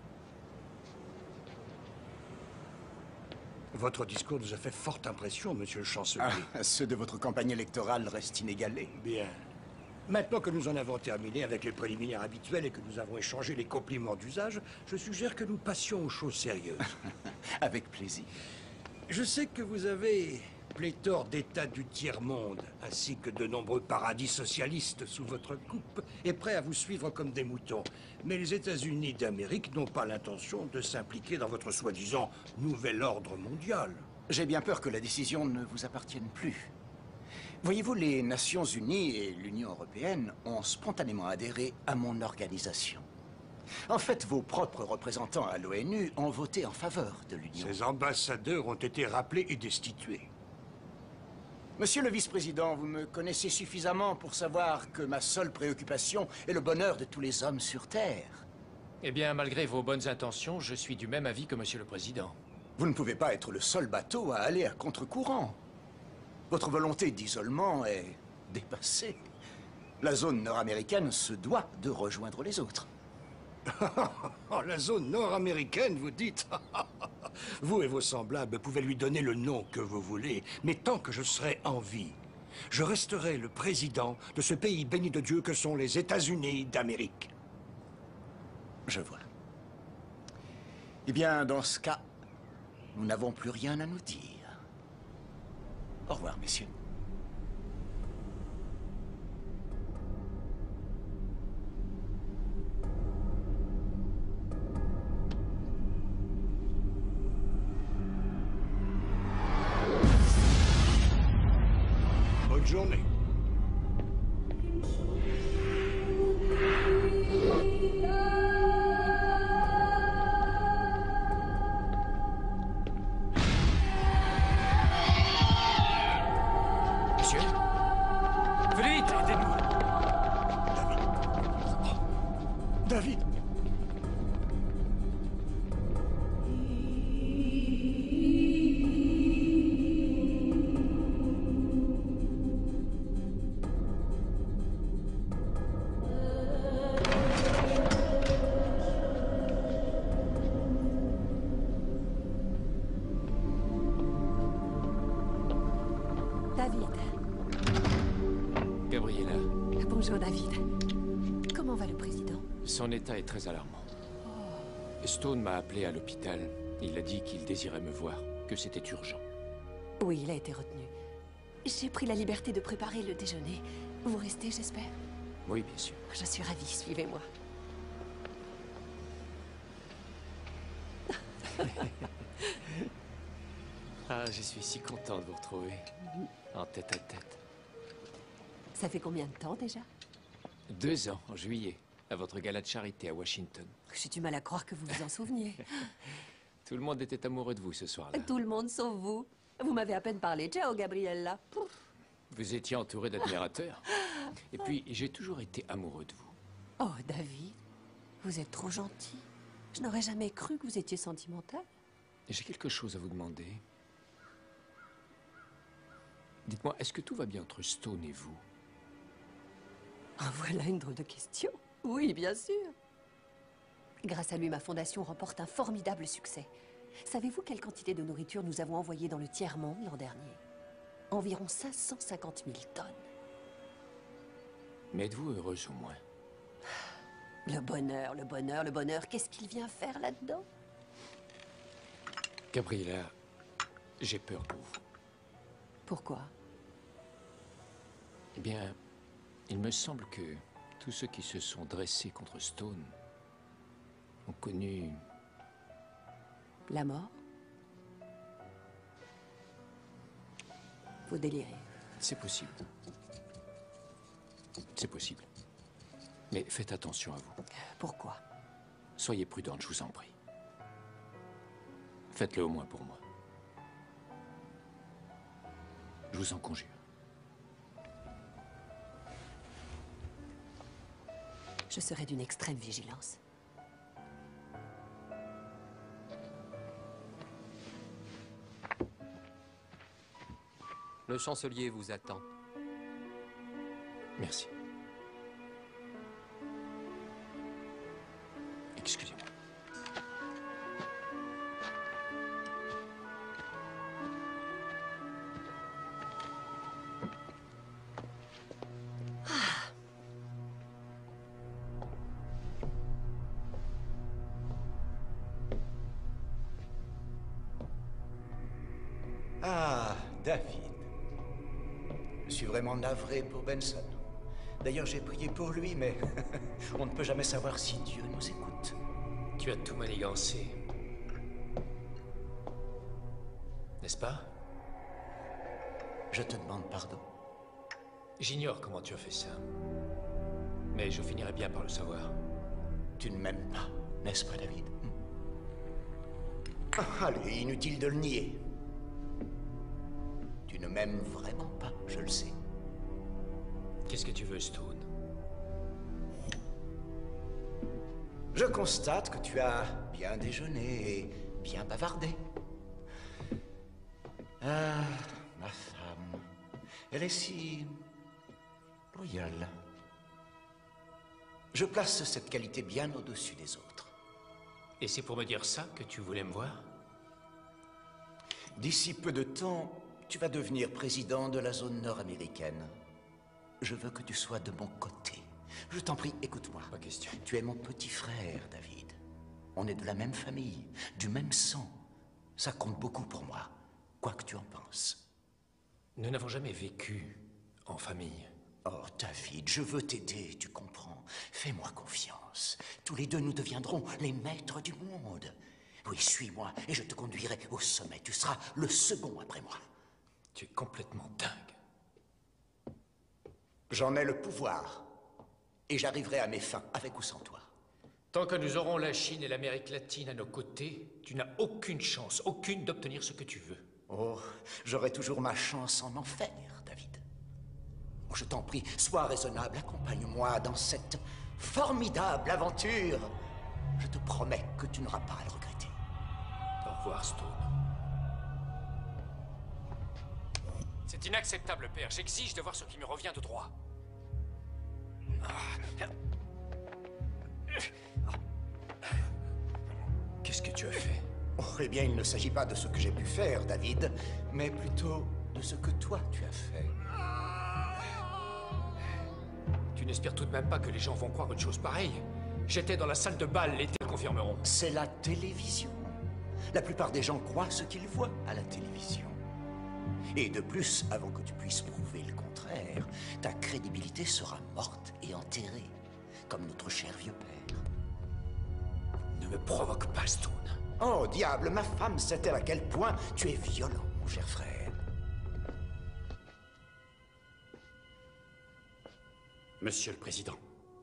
Votre discours nous a fait forte impression, monsieur le chancelier. Ah, ceux de votre campagne électorale restent inégalés. Bien. Maintenant que nous en avons terminé avec les préliminaires habituels et que nous avons échangé les compliments d'usage, je suggère que nous passions aux choses sérieuses. Avec plaisir. Je sais que vous avez pléthore d'États du tiers-monde, ainsi que de nombreux paradis socialistes sous votre coupe, et prêts à vous suivre comme des moutons. Mais les États-Unis d'Amérique n'ont pas l'intention de s'impliquer dans votre soi-disant nouvel ordre mondial. J'ai bien peur que la décision ne vous appartienne plus. Voyez-vous, les Nations Unies et l'Union Européenne ont spontanément adhéré à mon organisation. En fait, vos propres représentants à l'ONU ont voté en faveur de l'Union. Ces ambassadeurs ont été rappelés et destitués. Monsieur le vice-président, vous me connaissez suffisamment pour savoir que ma seule préoccupation est le bonheur de tous les hommes sur Terre. Eh bien, malgré vos bonnes intentions, je suis du même avis que monsieur le président. Vous ne pouvez pas être le seul bateau à aller à contre-courant. Votre volonté d'isolement est dépassée. La zone nord-américaine se doit de rejoindre les autres. La zone nord-américaine, vous dites? Vous et vos semblables pouvez lui donner le nom que vous voulez, mais tant que je serai en vie, je resterai le président de ce pays béni de Dieu que sont les États-Unis d'Amérique. Je vois. Eh bien, dans ce cas, nous n'avons plus rien à nous dire. Au revoir, messieurs. Bonne journée. David. David. Gabriella. Bonjour, David. Comment va le président? Son état est très alarmant. Stone m'a appelé à l'hôpital. Il a dit qu'il désirait me voir, que c'était urgent. Oui, il a été retenu. J'ai pris la liberté de préparer le déjeuner. Vous restez, j'espère? Oui, bien sûr. Je suis ravie, suivez-moi. Ah, je suis si content de vous retrouver. En tête à tête. Ça fait combien de temps déjà? Deux ans, en juillet, à votre gala de charité à Washington. J'ai du mal à croire que vous vous en souveniez. Tout le monde était amoureux de vous ce soir-là. Tout le monde sauf vous. Vous m'avez à peine parlé. Ciao, Gabriella. Pouf. Vous étiez entouré d'admirateurs. Et puis, j'ai toujours été amoureux de vous. Oh, David, vous êtes trop gentil. Je n'aurais jamais cru que vous étiez sentimental. J'ai quelque chose à vous demander. Dites-moi, est-ce que tout va bien entre Stone et vous? Ah, voilà une drôle de question. Oui, bien sûr. Grâce à lui, ma fondation remporte un formidable succès. Savez-vous quelle quantité de nourriture nous avons envoyée dans le tiers-monde l'an dernier? Environ cinq cent cinquante mille tonnes. Mais êtes-vous heureuse au moins? Le bonheur, le bonheur, le bonheur, qu'est-ce qu'il vient faire là-dedans? Gabriella, j'ai peur pour vous. Pourquoi? Eh bien, il me semble que tous ceux qui se sont dressés contre Stone ont connu... La mort? Vous délirez. C'est possible. C'est possible. Mais faites attention à vous. Pourquoi? Soyez prudente, je vous en prie. Faites-le au moins pour moi. Je vous en conjure. Je serai d'une extrême vigilance. Le chancelier vous attend. Merci. Excusez-moi. Ah, David. Je suis vraiment navré pour Benson. D'ailleurs, j'ai prié pour lui, mais on ne peut jamais savoir si Dieu nous écoute. Tu as tout manigancé. N'est-ce pas? Je te demande pardon. J'ignore comment tu as fait ça. Mais je finirai bien par le savoir. Tu ne m'aimes pas, n'est-ce pas, David? Ah, allez, inutile de le nier. Tu ne m'aimes vraiment pas, je le sais. Qu'est-ce que tu veux, Stone? Je constate que tu as bien déjeuné et bien bavardé. Ah, ma femme. Elle est si... loyale. Je place cette qualité bien au-dessus des autres. Et c'est pour me dire ça que tu voulais me voir? D'ici peu de temps, tu vas devenir président de la zone nord-américaine. Je veux que tu sois de mon côté. Je t'en prie, écoute-moi. Pas question. Tu es mon petit frère, David. On est de la même famille, du même sang. Ça compte beaucoup pour moi, quoi que tu en penses. Nous n'avons jamais vécu en famille. Oh, David, je veux t'aider, tu comprends. Fais-moi confiance. Tous les deux, nous deviendrons les maîtres du monde. Oui, suis-moi et je te conduirai au sommet. Tu seras le second après moi. Tu es complètement dingue. J'en ai le pouvoir. Et j'arriverai à mes fins, avec ou sans toi. Tant que nous aurons la Chine et l'Amérique latine à nos côtés, tu n'as aucune chance, aucune d'obtenir ce que tu veux. Oh, j'aurai toujours ma chance en enfer, David. Oh, je t'en prie, sois raisonnable, accompagne-moi dans cette formidable aventure. Je te promets que tu n'auras pas à le regretter. Au revoir, Stone. C'est inacceptable, père. J'exige de voir ce qui me revient de droit. Qu'est-ce que tu as fait? Oh, eh bien, il ne s'agit pas de ce que j'ai pu faire, David, mais plutôt de ce que toi, tu as fait. Tu n'espères tout de même pas que les gens vont croire une chose pareille? J'étais dans la salle de bal, les télévisions confirmeront. C'est la télévision. La plupart des gens croient ce qu'ils voient à la télévision. Et de plus, avant que tu puisses prouver le contraire, ta crédibilité sera morte et enterrée, comme notre cher vieux père. Ne me provoque pas, Stone. Oh, diable, ma femme sait-elle à quel point tu es violent, mon cher frère. Monsieur le Président.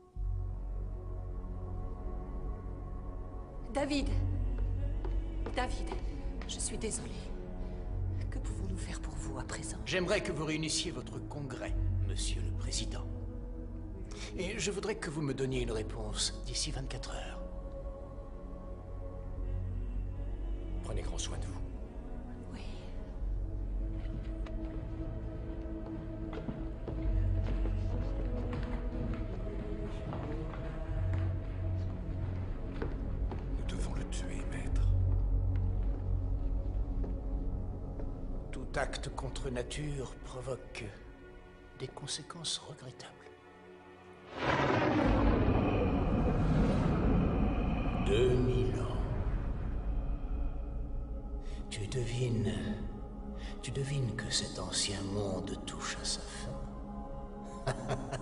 David. David, je suis désolée. Que pouvons-nous faire pour vous à présent? J'aimerais que vous réunissiez votre congrès, Monsieur le Président. Et je voudrais que vous me donniez une réponse d'ici vingt-quatre heures. Prenez grand soin de vous. Oui. Nous devons le tuer, maître. Tout acte contre nature provoque des conséquences regrettables. Deux mille ans. Tu devines... Tu devines que cet ancien monde touche à sa fin.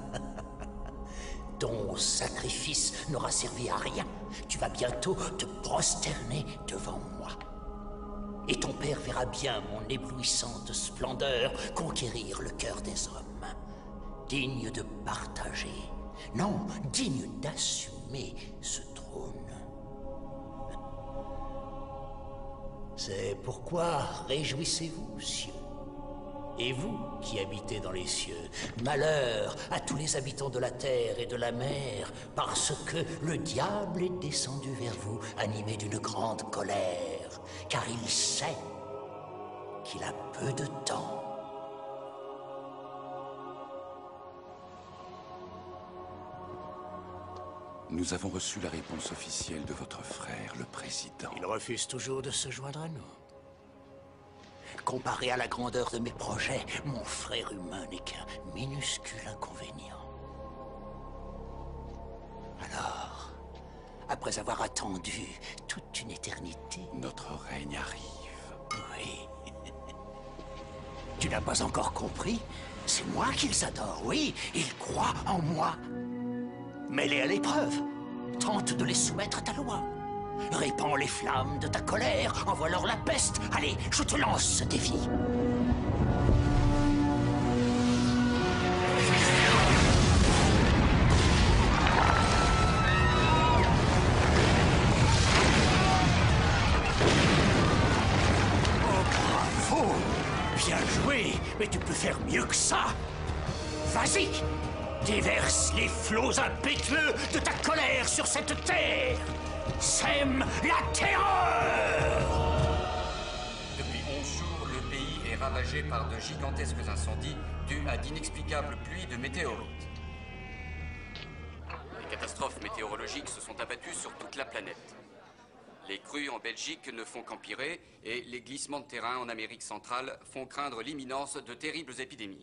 Ton sacrifice n'aura servi à rien. Tu vas bientôt te prosterner devant moi. Et ton père verra bien mon éblouissante splendeur conquérir le cœur des hommes. Digne de partager, non, digne d'assumer ce trône. C'est pourquoi réjouissez-vous, cieux. Et vous qui habitez dans les cieux, malheur à tous les habitants de la terre et de la mer, parce que le diable est descendu vers vous, animé d'une grande colère, car il sait qu'il a peu de temps. Nous avons reçu la réponse officielle de votre frère, le président. Il refuse toujours de se joindre à nous. Comparé à la grandeur de mes projets, mon frère humain n'est qu'un minuscule inconvénient. Alors, après avoir attendu toute une éternité... Notre règne arrive. Oui. Tu n'as pas encore compris? C'est moi qu'ils adorent, oui. Ils croient en moi. Mets-les à l'épreuve. Tente de les soumettre à ta loi. Répands les flammes de ta colère. Envoie-leur la peste. Allez, je te lance ce défi. Oh, bravo! Bien joué, mais tu peux faire mieux que ça. Vas-y! Déverse les flots impétueux de ta colère sur cette terre. Sème la terreur. Depuis onze jours, le pays est ravagé par de gigantesques incendies dus à d'inexplicables pluies de météorites. Les catastrophes météorologiques se sont abattues sur toute la planète. Les crues en Belgique ne font qu'empirer et les glissements de terrain en Amérique centrale font craindre l'imminence de terribles épidémies.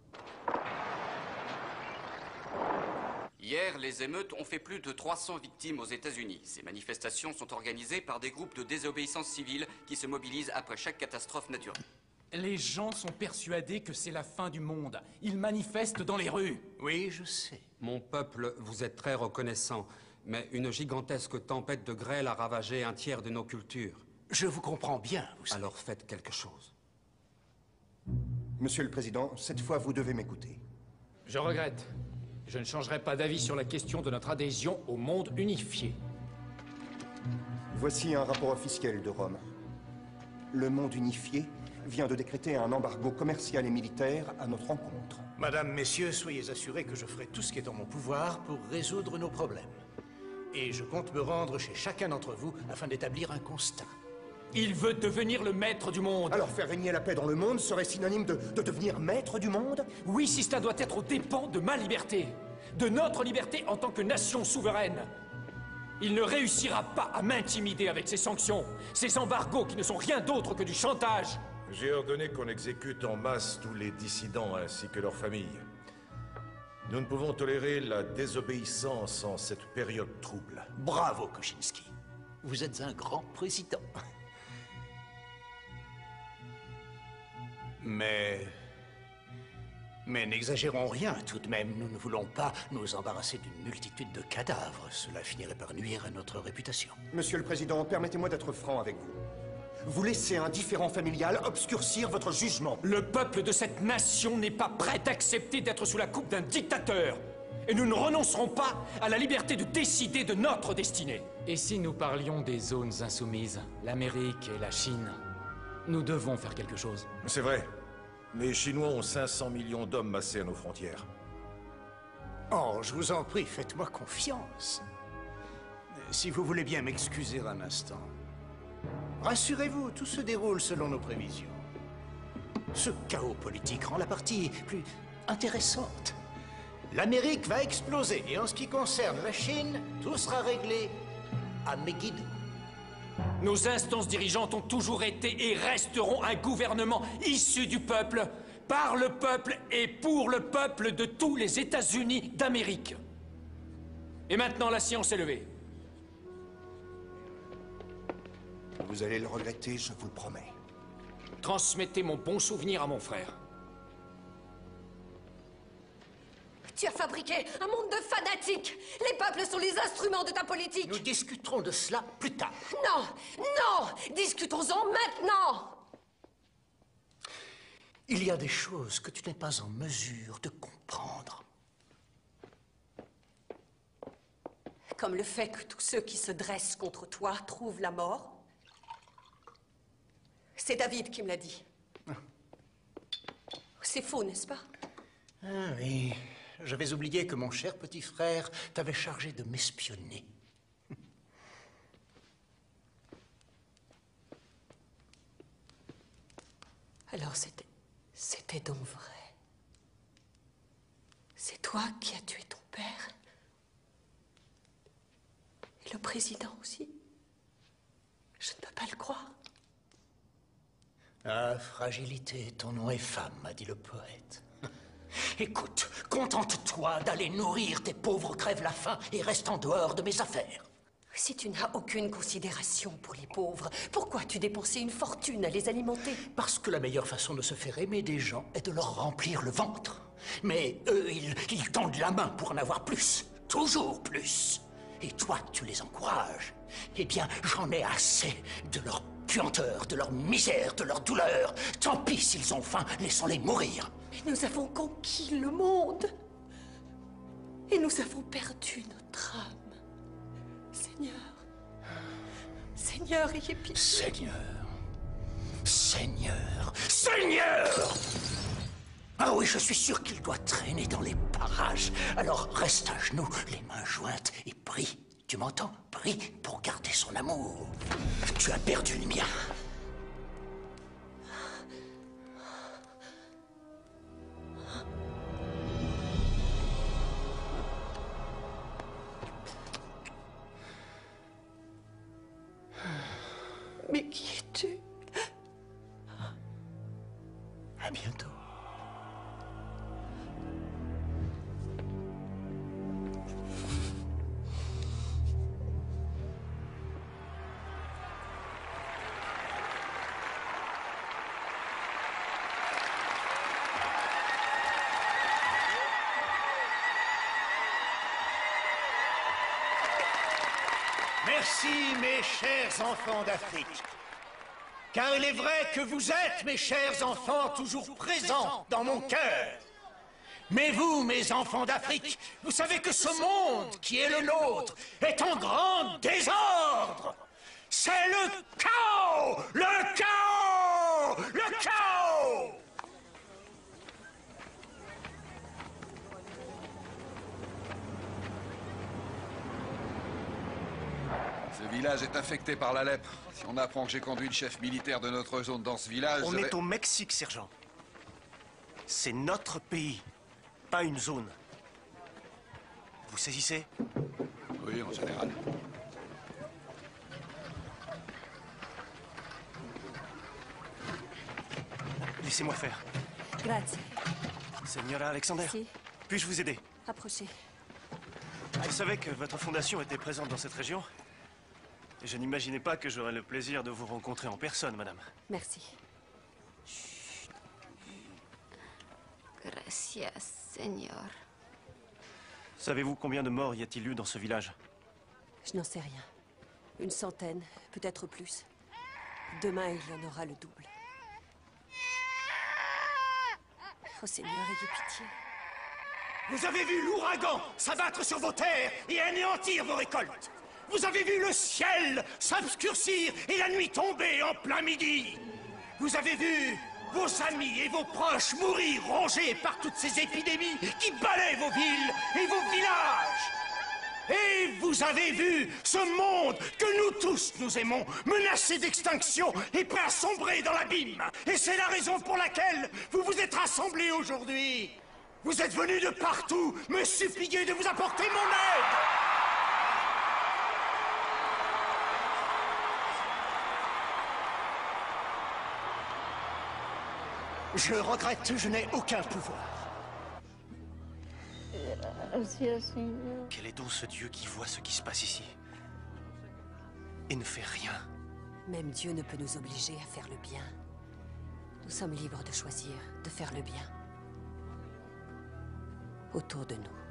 Hier, les émeutes ont fait plus de trois cents victimes aux États-Unis. Ces manifestations sont organisées par des groupes de désobéissance civile qui se mobilisent après chaque catastrophe naturelle. Les gens sont persuadés que c'est la fin du monde. Ils manifestent dans les rues. Oui, je sais. Mon peuple vous est très reconnaissant, mais une gigantesque tempête de grêle a ravagé un tiers de nos cultures. Je vous comprends bien, vous savez. Alors faites quelque chose. Monsieur le Président, cette fois, vous devez m'écouter. Je regrette. Je ne changerai pas d'avis sur la question de notre adhésion au monde unifié. Voici un rapport officiel de Rome. Le monde unifié vient de décréter un embargo commercial et militaire à notre encontre. Madame, messieurs, soyez assurés que je ferai tout ce qui est en mon pouvoir pour résoudre nos problèmes. Et je compte me rendre chez chacun d'entre vous afin d'établir un constat. Il veut devenir le maître du monde. Alors faire régner la paix dans le monde serait synonyme de, de devenir maître du monde? Oui, si cela doit être aux dépens de ma liberté, de notre liberté en tant que nation souveraine. Il ne réussira pas à m'intimider avec ses sanctions, ces embargos qui ne sont rien d'autre que du chantage. J'ai ordonné qu'on exécute en masse tous les dissidents ainsi que leurs familles. Nous ne pouvons tolérer la désobéissance en cette période trouble. Bravo, Koshinsky. Vous êtes un grand président. Mais... Mais n'exagérons rien, tout de même. Nous ne voulons pas nous embarrasser d'une multitude de cadavres. Cela finirait par nuire à notre réputation. Monsieur le Président, permettez-moi d'être franc avec vous. Vous laissez un différend familial obscurcir votre jugement. Le peuple de cette nation n'est pas prêt d'accepter d'être sous la coupe d'un dictateur. Et nous ne renoncerons pas à la liberté de décider de notre destinée. Et si nous parlions des zones insoumises, l'Amérique et la Chine, nous devons faire quelque chose. C'est vrai. Les Chinois ont cinq cents millions d'hommes massés à nos frontières. Oh, je vous en prie, faites-moi confiance. Si vous voulez bien m'excuser un instant. Rassurez-vous, tout se déroule selon nos prévisions. Ce chaos politique rend la partie plus intéressante. L'Amérique va exploser, et en ce qui concerne la Chine, tout sera réglé à Megiddo. Nos instances dirigeantes ont toujours été et resteront un gouvernement issu du peuple, par le peuple et pour le peuple de tous les États-Unis d'Amérique. Et maintenant, la science est levée. Vous allez le regretter, je vous le promets. Transmettez mon bon souvenir à mon frère. Tu as fabriqué un monde de fanatiques. Les peuples sont les instruments de ta politique. Nous discuterons de cela plus tard. Non, non, discutons-en maintenant. Il y a des choses que tu n'es pas en mesure de comprendre. Comme le fait que tous ceux qui se dressent contre toi trouvent la mort. C'est David qui me l'a dit. C'est faux, n'est-ce pas? Ah oui, j'avais oublié que mon cher petit frère t'avait chargé de m'espionner. Alors c'était... c'était donc vrai. C'est toi qui as tué ton père? Et le président aussi? Je ne peux pas le croire. Ah, fragilité, ton nom est femme, m'a dit le poète. Écoute, contente-toi d'aller nourrir tes pauvres crève-la-faim et reste en dehors de mes affaires. Si tu n'as aucune considération pour les pauvres, pourquoi tu dépensais une fortune à les alimenter? Parce que la meilleure façon de se faire aimer des gens est de leur remplir le ventre. Mais eux, ils, ils tendent la main pour en avoir plus. Toujours plus. Et toi, tu les encourages. Eh bien, j'en ai assez de leur puanteur, de leur misère, de leur douleur. Tant pis s'ils ont faim, laissons-les mourir. Mais nous avons conquis le monde. Et nous avons perdu notre âme. Seigneur. Seigneur, ayez pitié. Seigneur. Seigneur. Seigneur! Ah oui, je suis sûr qu'il doit traîner dans les parages. Alors reste à genoux, les mains jointes, et prie. Tu m'entends? Prie pour garder son amour. Tu as perdu le mien. Mais qui es-tu? À bientôt. Merci, mes chers enfants d'Afrique. Car il est vrai que vous êtes, mes chers enfants, toujours présents dans mon cœur. Mais vous, mes enfants d'Afrique, vous savez que ce monde qui est le nôtre est en grand désordre. C'est le chaos! Le chaos! Le chaos! Ce village est infecté par la lèpre. Si on apprend que j'ai conduit le chef militaire de notre zone dans ce village... On je est vais- au Mexique, sergent. C'est notre pays, pas une zone. Vous saisissez? Oui, en général. Laissez-moi faire. Grazie. Señora Alexander, Si. puis-je vous aider? Approchez. Je savais que votre fondation était présente dans cette région. Et je n'imaginais pas que j'aurais le plaisir de vous rencontrer en personne, madame. Merci. Gracias, señor. Savez-vous combien de morts y a-t-il eu dans ce village? Je n'en sais rien. Une centaine, peut-être plus. Demain, il y en aura le double. Oh Seigneur, ayez pitié. Vous avez vu l'ouragan s'abattre sur vos terres et anéantir vos récoltes. Vous avez vu le ciel s'obscurcir et la nuit tomber en plein midi. Vous avez vu vos amis et vos proches mourir rongés par toutes ces épidémies qui balaient vos villes et vos villages. Et vous avez vu ce monde que nous tous nous aimons menacé d'extinction et prêt à sombrer dans l'abîme. Et c'est la raison pour laquelle vous vous êtes rassemblés aujourd'hui. Vous êtes venus de partout me supplier de vous apporter mon aide. Je regrette, je n'ai aucun pouvoir. Quel est donc ce Dieu qui voit ce qui se passe ici et ne fait rien? Même Dieu ne peut nous obliger à faire le bien. Nous sommes libres de choisir, de faire le bien. Autour de nous.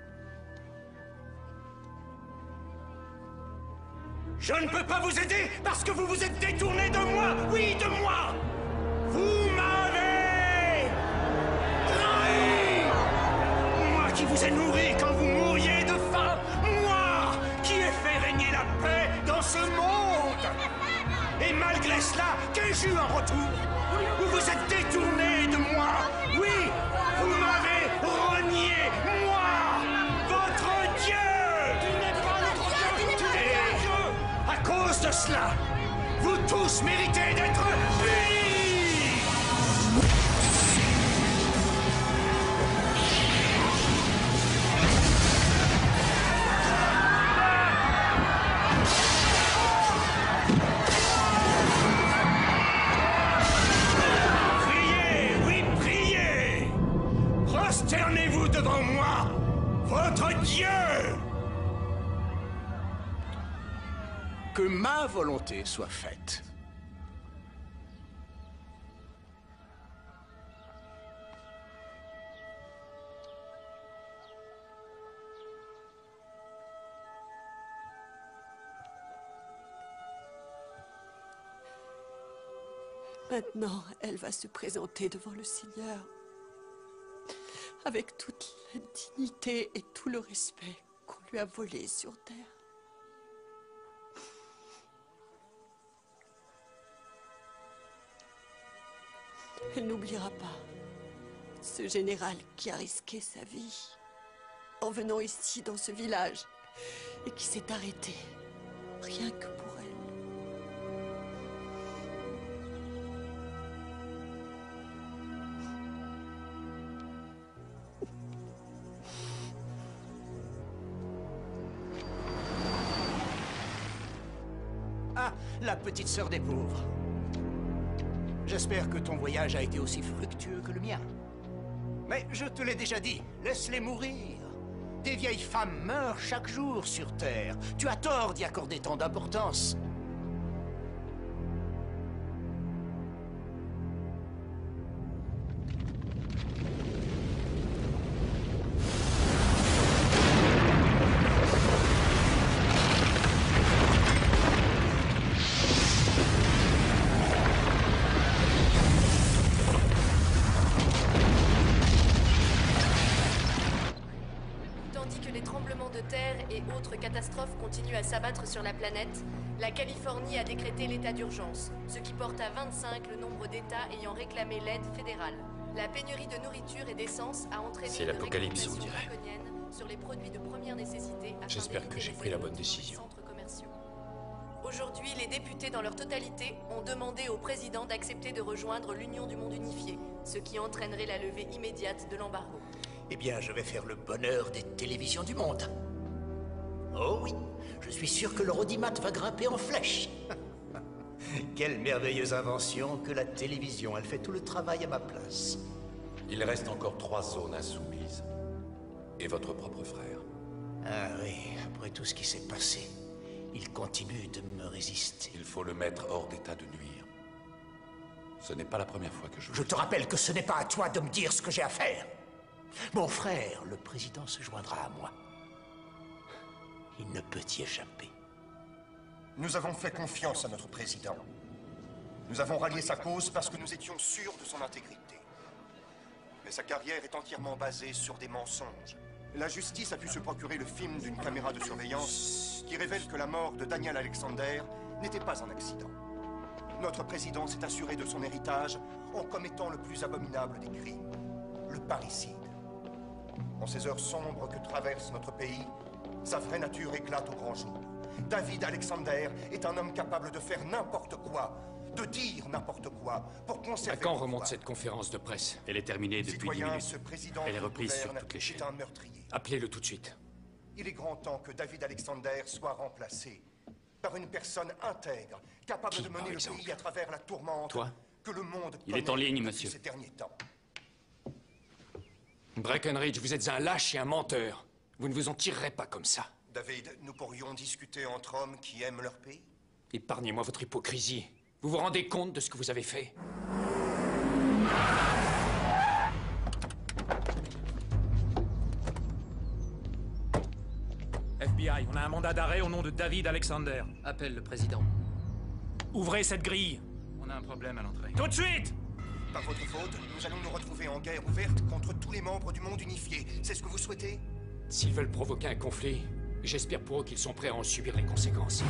Je ne peux pas vous aider parce que vous vous êtes détourné de moi. Oui, de moi. Vous m'avez trahi. Moi qui vous ai nourri quand vous mouriez de faim. Moi qui ai fait régner la paix dans ce monde. Et malgré cela, qu'ai-je eu en retour? Vous vous êtes détourné de moi. Oui, vous m'avez renié, moi, votre Dieu. Tu n'es pas notre Dieu. Tu n'es pas Dieu. À cause de cela, vous tous méritez d'être punis. Prosternez-vous devant moi, votre Dieu! Que ma volonté soit faite. Maintenant, elle va se présenter devant le Seigneur. Avec toute la dignité et tout le respect qu'on lui a volé sur terre. Elle n'oubliera pas ce général qui a risqué sa vie en venant ici dans ce village et qui s'est arrêté rien que pour elle. Ah, la petite sœur des pauvres. J'espère que ton voyage a été aussi fructueux que le mien. Mais je te l'ai déjà dit, laisse-les mourir. Des vieilles femmes meurent chaque jour sur Terre. Tu as tort d'y accorder tant d'importance. Catastrophes continuent à s'abattre sur la planète, la Californie a décrété l'état d'urgence, ce qui porte à vingt-cinq le nombre d'États ayant réclamé l'aide fédérale. La pénurie de nourriture et d'essence a entraîné C'est une l'apocalypse, on réglementation dirait. draconienne sur les produits de première nécessité. afin J'espère que d'éviter j'ai les pris la bonne émeutes dans les décision. centres commerciaux. Aujourd'hui, les députés dans leur totalité ont demandé au président d'accepter de rejoindre l'Union du monde unifié, ce qui entraînerait la levée immédiate de l'embargo. Eh bien, je vais faire le bonheur des télévisions du monde. Oh oui, je suis sûr que le Rodimat va grimper en flèche. Quelle merveilleuse invention que la télévision. Elle fait tout le travail à ma place. Il reste encore trois zones insoumises. Et votre propre frère. Ah oui, après tout ce qui s'est passé, il continue de me résister. Il faut le mettre hors d'état de nuire. Ce n'est pas la première fois que je... Je te rappelle que ce n'est pas à toi de me dire ce que j'ai à faire. Mon frère, le président, se joindra à moi. Il ne peut y échapper. Nous avons fait confiance à notre président. Nous avons rallié sa cause parce que nous étions sûrs de son intégrité. Mais sa carrière est entièrement basée sur des mensonges. La justice a pu se procurer le film d'une caméra de surveillance qui révèle que la mort de Daniel Alexander n'était pas un accident. Notre président s'est assuré de son héritage en commettant le plus abominable des crimes, le parricide. En ces heures sombres que traverse notre pays, sa vraie nature éclate au grand jour. David Alexander est un homme capable de faire n'importe quoi, de dire n'importe quoi, pour conserver... À quand remonte cette conférence de presse? Elle est terminée depuis dix minutes. Ce président Elle est reprise sur gouverne toutes les chaînes. est un meurtrier. Appelez-le tout de suite. Il est grand temps que David Alexander soit remplacé par une personne intègre, capable Qui, de mener par le exemple? pays à travers la tourmente Toi? que le monde Il est en connaît ligne, depuis monsieur. ces derniers temps. Breckenridge, vous êtes un lâche et un menteur. Vous ne vous en tirerez pas comme ça. David, nous pourrions discuter entre hommes qui aiment leur pays? Épargnez-moi votre hypocrisie. Vous vous rendez compte de ce que vous avez fait? F B I, on a un mandat d'arrêt au nom de David Alexander. Appelle le président. Ouvrez cette grille. On a un problème à l'entrée. Tout de suite! Par votre faute, nous allons nous retrouver en guerre ouverte contre tous les membres du monde unifié. C'est ce que vous souhaitez? S'ils veulent provoquer un conflit, j'espère pour eux qu'ils sont prêts à en subir les conséquences.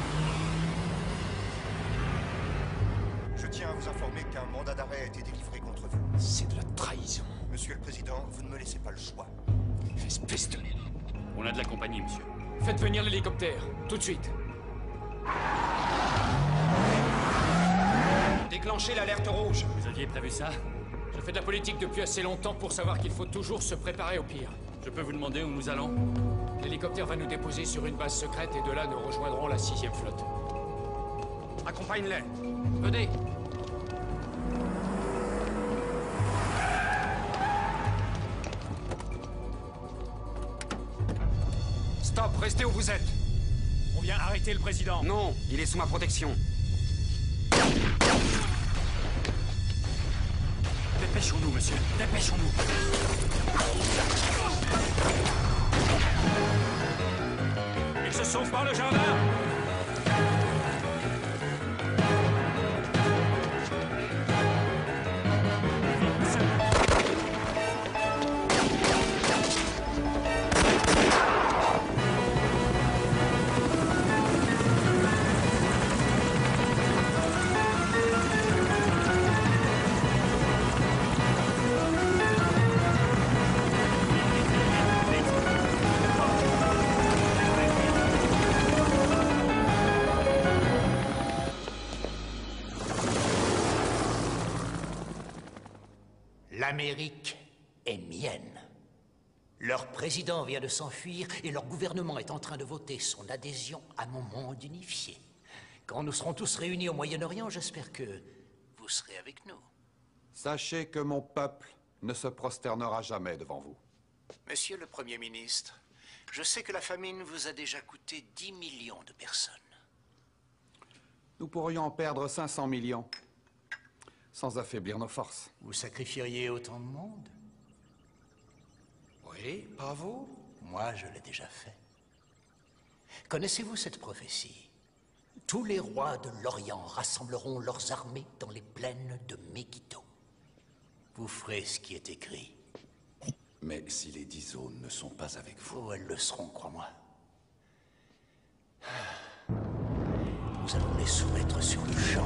Je tiens à vous informer qu'un mandat d'arrêt a été délivré contre vous. C'est de la trahison. Monsieur le Président, vous ne me laissez pas le choix. Espèce de... On a de la compagnie, monsieur. Faites venir l'hélicoptère, tout de suite. Déclenchez l'alerte rouge. Vous aviez prévu ça? Je fais de la politique depuis assez longtemps pour savoir qu'il faut toujours se préparer au pire. Je peux vous demander où nous allons? L'hélicoptère va nous déposer sur une base secrète et de là nous rejoindrons la sixième flotte. Accompagne-les. Venez. Stop, restez où vous êtes. On vient arrêter le président. Non, il est sous ma protection. Dépêchons-nous, monsieur. Dépêchons-nous. Il se sauve par le jardin. L'Amérique est mienne. Leur président vient de s'enfuir et leur gouvernement est en train de voter son adhésion à mon monde unifié. Quand nous serons tous réunis au Moyen-Orient, j'espère que vous serez avec nous. Sachez que mon peuple ne se prosternera jamais devant vous. Monsieur le Premier ministre, je sais que la famine vous a déjà coûté dix millions de personnes. Nous pourrions en perdre cinq cents millions, sans affaiblir nos forces. Vous sacrifieriez autant de monde? Oui, pas vous? Moi, je l'ai déjà fait. Connaissez-vous cette prophétie? Tous les rois de l'Orient rassembleront leurs armées dans les plaines de Megiddo. Vous ferez ce qui est écrit. Mais si les dix zones ne sont pas avec vous... Oh, elles le seront, crois-moi. Nous allons les soumettre sur le champ.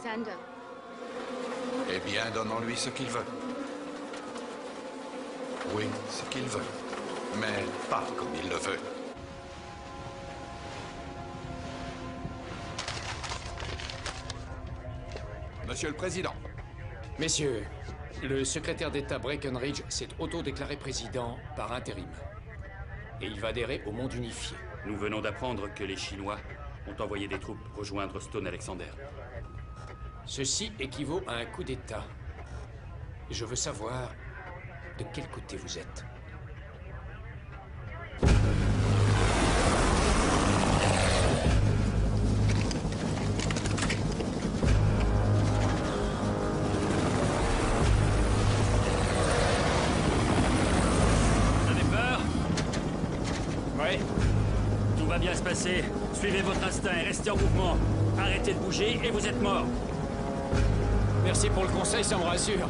Alexander. Eh bien, donnons-lui ce qu'il veut. Oui, ce qu'il veut. Mais pas comme il le veut. Monsieur le Président. Messieurs, le secrétaire d'État Breckenridge s'est autodéclaré président par intérim. Et il va adhérer au monde unifié. Nous venons d'apprendre que les Chinois ont envoyé des troupes rejoindre Stone Alexander. Ceci équivaut à un coup d'État. Je veux savoir de quel côté vous êtes. Vous avez peur? Oui. Tout va bien se passer. Suivez votre instinct et restez en mouvement. Arrêtez de bouger et vous êtes mort. Merci pour le conseil, ça me rassure.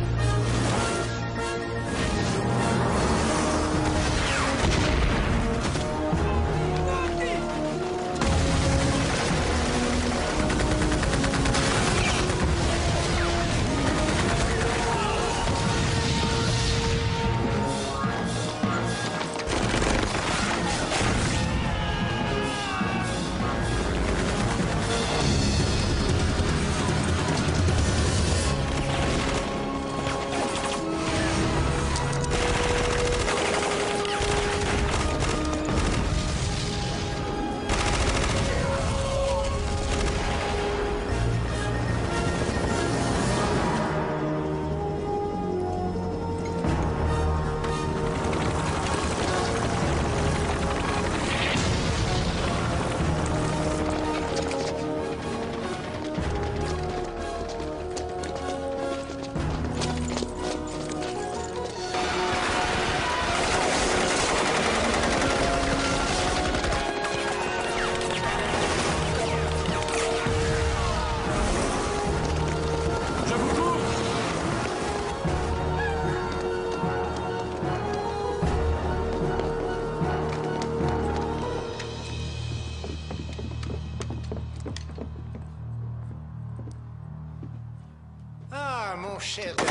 Mon cher... Cessez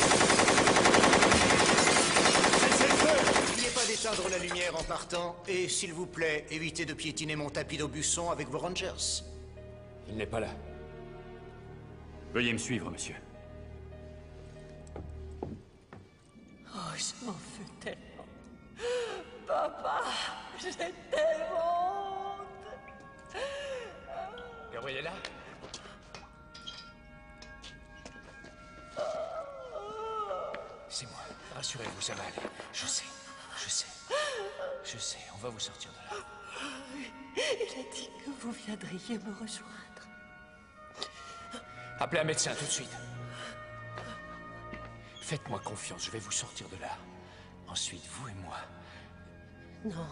le feu! N'oubliez pas d'éteindre la lumière en partant. Et s'il vous plaît, évitez de piétiner mon tapis d'Aubusson avec vos Rangers. Il n'est pas là. Veuillez me suivre, monsieur. Oh, je m'en veux tellement. Papa, j'ai tellement honte. Gabriella? C'est moi. Rassurez-vous, ça va aller. Je sais, je sais. Je sais, on va vous sortir de là. Il a dit que vous viendriez me rejoindre. Appelez un médecin tout de suite. Faites-moi confiance, je vais vous sortir de là. Ensuite, vous et moi. Non.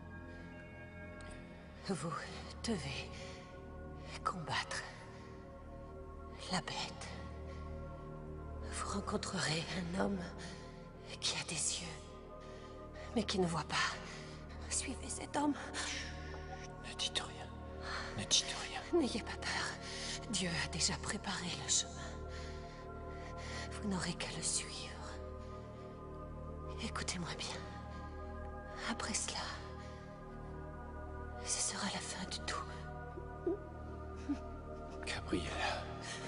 Vous devez combattre la bête. Vous rencontrerez un homme qui a des yeux, mais qui ne voit pas. Suivez cet homme. Ne dites rien. Ne dites rien. N'ayez pas peur. Dieu a déjà préparé le chemin. Vous n'aurez qu'à le suivre. Écoutez-moi bien. Après cela, ce sera la fin du tout. Gabriella.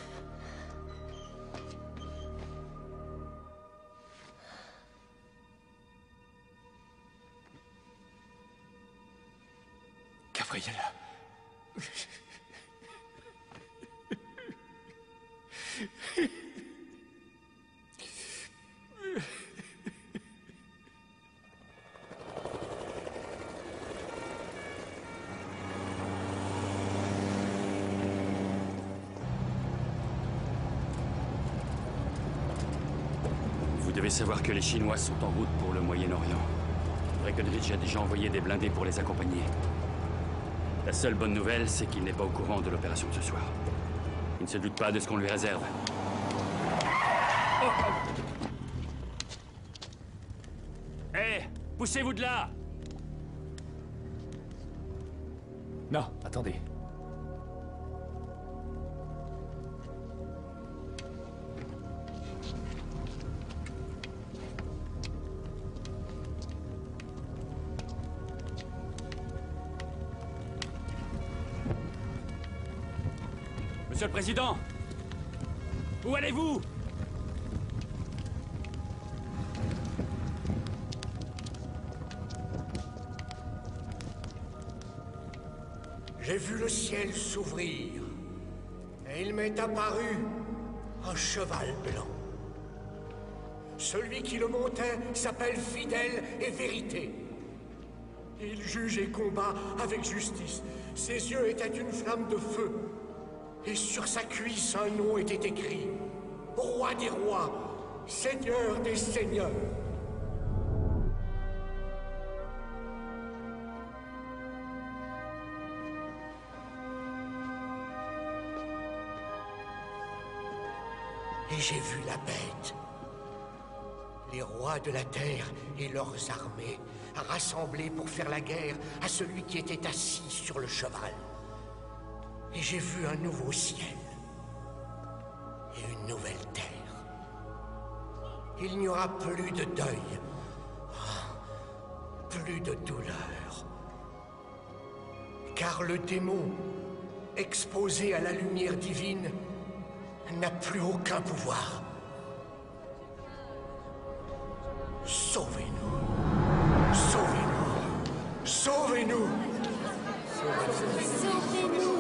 Gabriella. Vous devez savoir que les Chinois sont en route pour le Moyen-Orient. Breckenridge a déjà envoyé des blindés pour les accompagner. La seule bonne nouvelle, c'est qu'il n'est pas au courant de l'opération de ce soir. Il ne se doute pas de ce qu'on lui réserve. Hé, hey, poussez-vous de là! Non, attendez. Monsieur le Président! Où allez-vous? J'ai vu le ciel s'ouvrir, et il m'est apparu un cheval blanc. Celui qui le montait s'appelle Fidèle et Vérité. Il juge et combat avec justice. Ses yeux étaient une flamme de feu, et sur sa cuisse un nom était écrit: Roi des rois, Seigneur des seigneurs. Et j'ai vu la bête. Les rois de la terre et leurs armées rassemblés pour faire la guerre à celui qui était assis sur le cheval. Et j'ai vu un nouveau ciel et une nouvelle terre. Il n'y aura plus de deuil, plus de douleur. Car le démon, exposé à la lumière divine, n'a plus aucun pouvoir. Sauvez-nous. Sauvez-nous. Sauvez-nous. Sauvez-nous.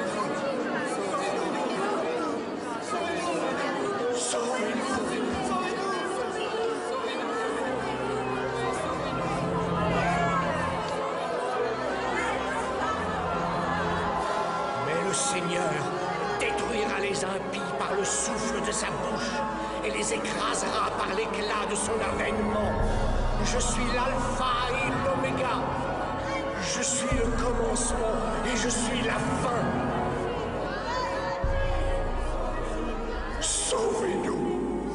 Mais le Seigneur détruira les impies par le souffle de sa bouche et les écrasera par l'éclat de son avènement. Je suis l'alpha et l'oméga. Je suis le commencement et je suis la fin. Sauvez-nous.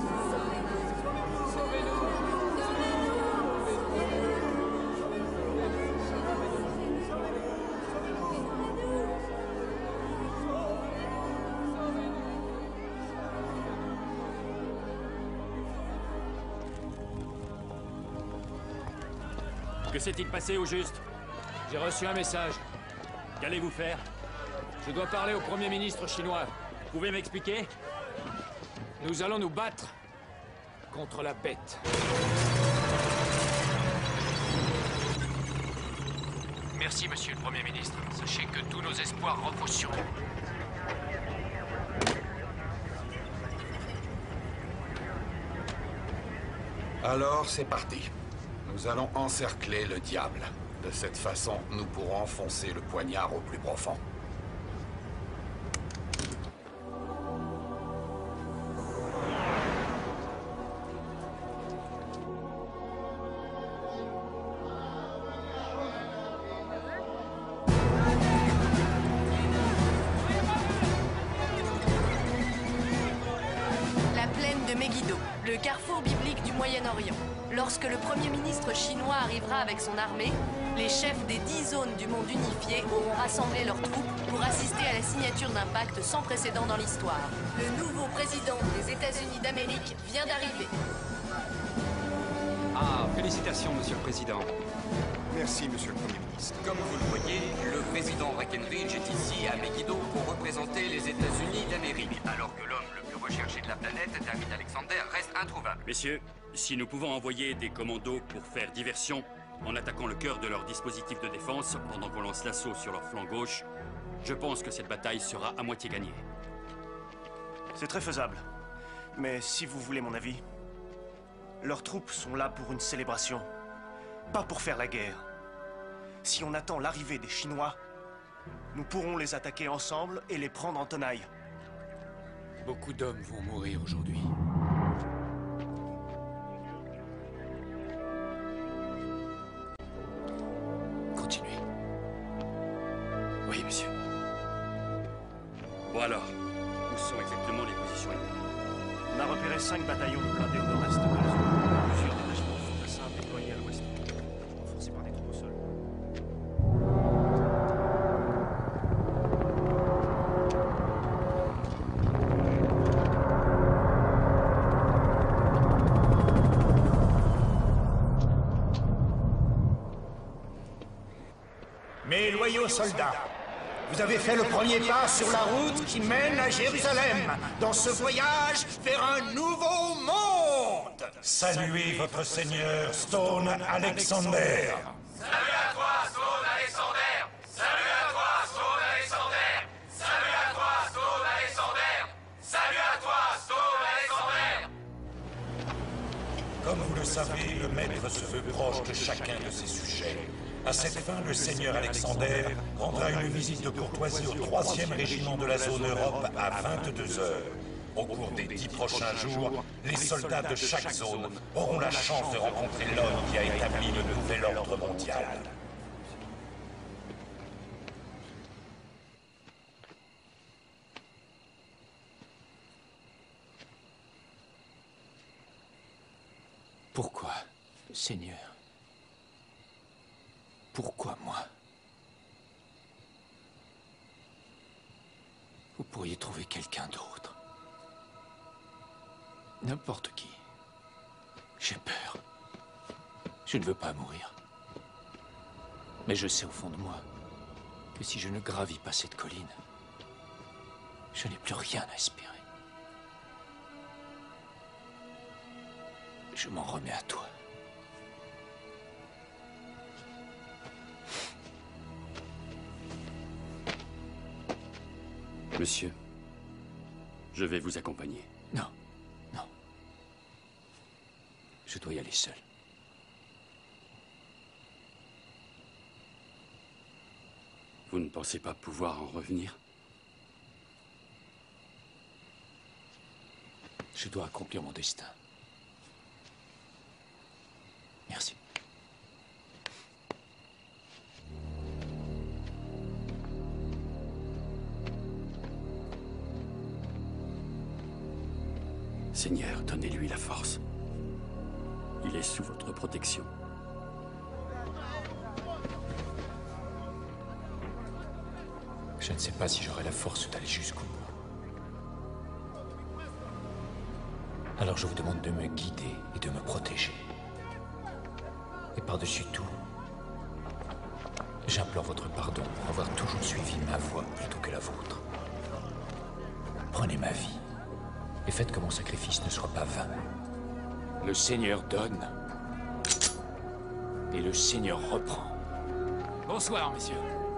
Que s'est-il passé au juste? J'ai reçu un message. Qu'allez-vous faire? Je dois parler au Premier ministre chinois. Vous pouvez m'expliquer? Nous allons nous battre contre la bête. Merci, monsieur le Premier ministre. Sachez que tous nos espoirs reposent sur vous. Alors, c'est parti. Nous allons encercler le diable. De cette façon, nous pourrons enfoncer le poignard au plus profond. La plaine de Megiddo, le carrefour biblique du Moyen-Orient. Lorsque le Premier ministre chinois arrivera avec son armée, les chefs des dix zones du monde unifié auront rassemblé leurs troupes pour assister à la signature d'un pacte sans précédent dans l'histoire. Le nouveau président des États-Unis d'Amérique vient d'arriver. Ah, félicitations, monsieur le président. Merci, monsieur le Premier ministre. Comme vous le voyez, le président Breckinridge est ici à Megiddo pour représenter les États-Unis d'Amérique, alors que l'homme le plus recherché de la planète, David Alexander, reste introuvable. Messieurs, si nous pouvons envoyer des commandos pour faire diversion en attaquant le cœur de leur dispositif de défense pendant qu'on lance l'assaut sur leur flanc gauche, je pense que cette bataille sera à moitié gagnée. C'est très faisable. Mais si vous voulez mon avis, leurs troupes sont là pour une célébration, pas pour faire la guerre. Si on attend l'arrivée des Chinois, nous pourrons les attaquer ensemble et les prendre en tenaille. Beaucoup d'hommes vont mourir aujourd'hui. Continuez. Oui, monsieur. Bon alors, où sont exactement les positions ennemies? On a repéré cinq bataillons de blindés au nord-est de la zone. Plusieurs détachements de fantassins déployés à l'ouest, renforcés par des troupes au sol. Mes loyaux soldats, Vous avez fait le premier pas sur la route qui mène à Jérusalem, dans ce voyage vers un nouveau monde. Saluez votre seigneur Stone Alexander. Salut à toi, Stone Alexander. Salut à toi, Stone Alexander. Salut à toi, Stone Alexander. Salut à toi, Stone Alexander. Comme vous le savez, le maître se veut proche de chacun de ses sujets. À cette fin, le seigneur Alexander rendra une visite de courtoisie au troisième régiment de la zone Europe à vingt-deux heures. Au cours des dix prochains jours, les soldats de chaque zone auront la chance de rencontrer l'homme qui a établi le nouvel ordre mondial. Pourquoi, Seigneur? Pourquoi moi? Vous pourriez trouver quelqu'un d'autre. N'importe qui. J'ai peur. Je ne veux pas mourir. Mais je sais au fond de moi que si je ne gravis pas cette colline, je n'ai plus rien à espérer. Je m'en remets à toi. Monsieur, je vais vous accompagner. Non, non. Je dois y aller seul. Vous ne pensez pas pouvoir en revenir? Je dois accomplir mon destin. Merci. Seigneur, donnez-lui la force. Il est sous votre protection. Je ne sais pas si j'aurai la force d'aller jusqu'au bout. Alors je vous demande de me guider et de me protéger. Et par-dessus tout, j'implore votre pardon pour avoir toujours suivi ma voie plutôt que la vôtre. Prenez ma vie et faites que mon sacrifice ne soit pas vain. Le Seigneur donne et le Seigneur reprend. Bonsoir, messieurs.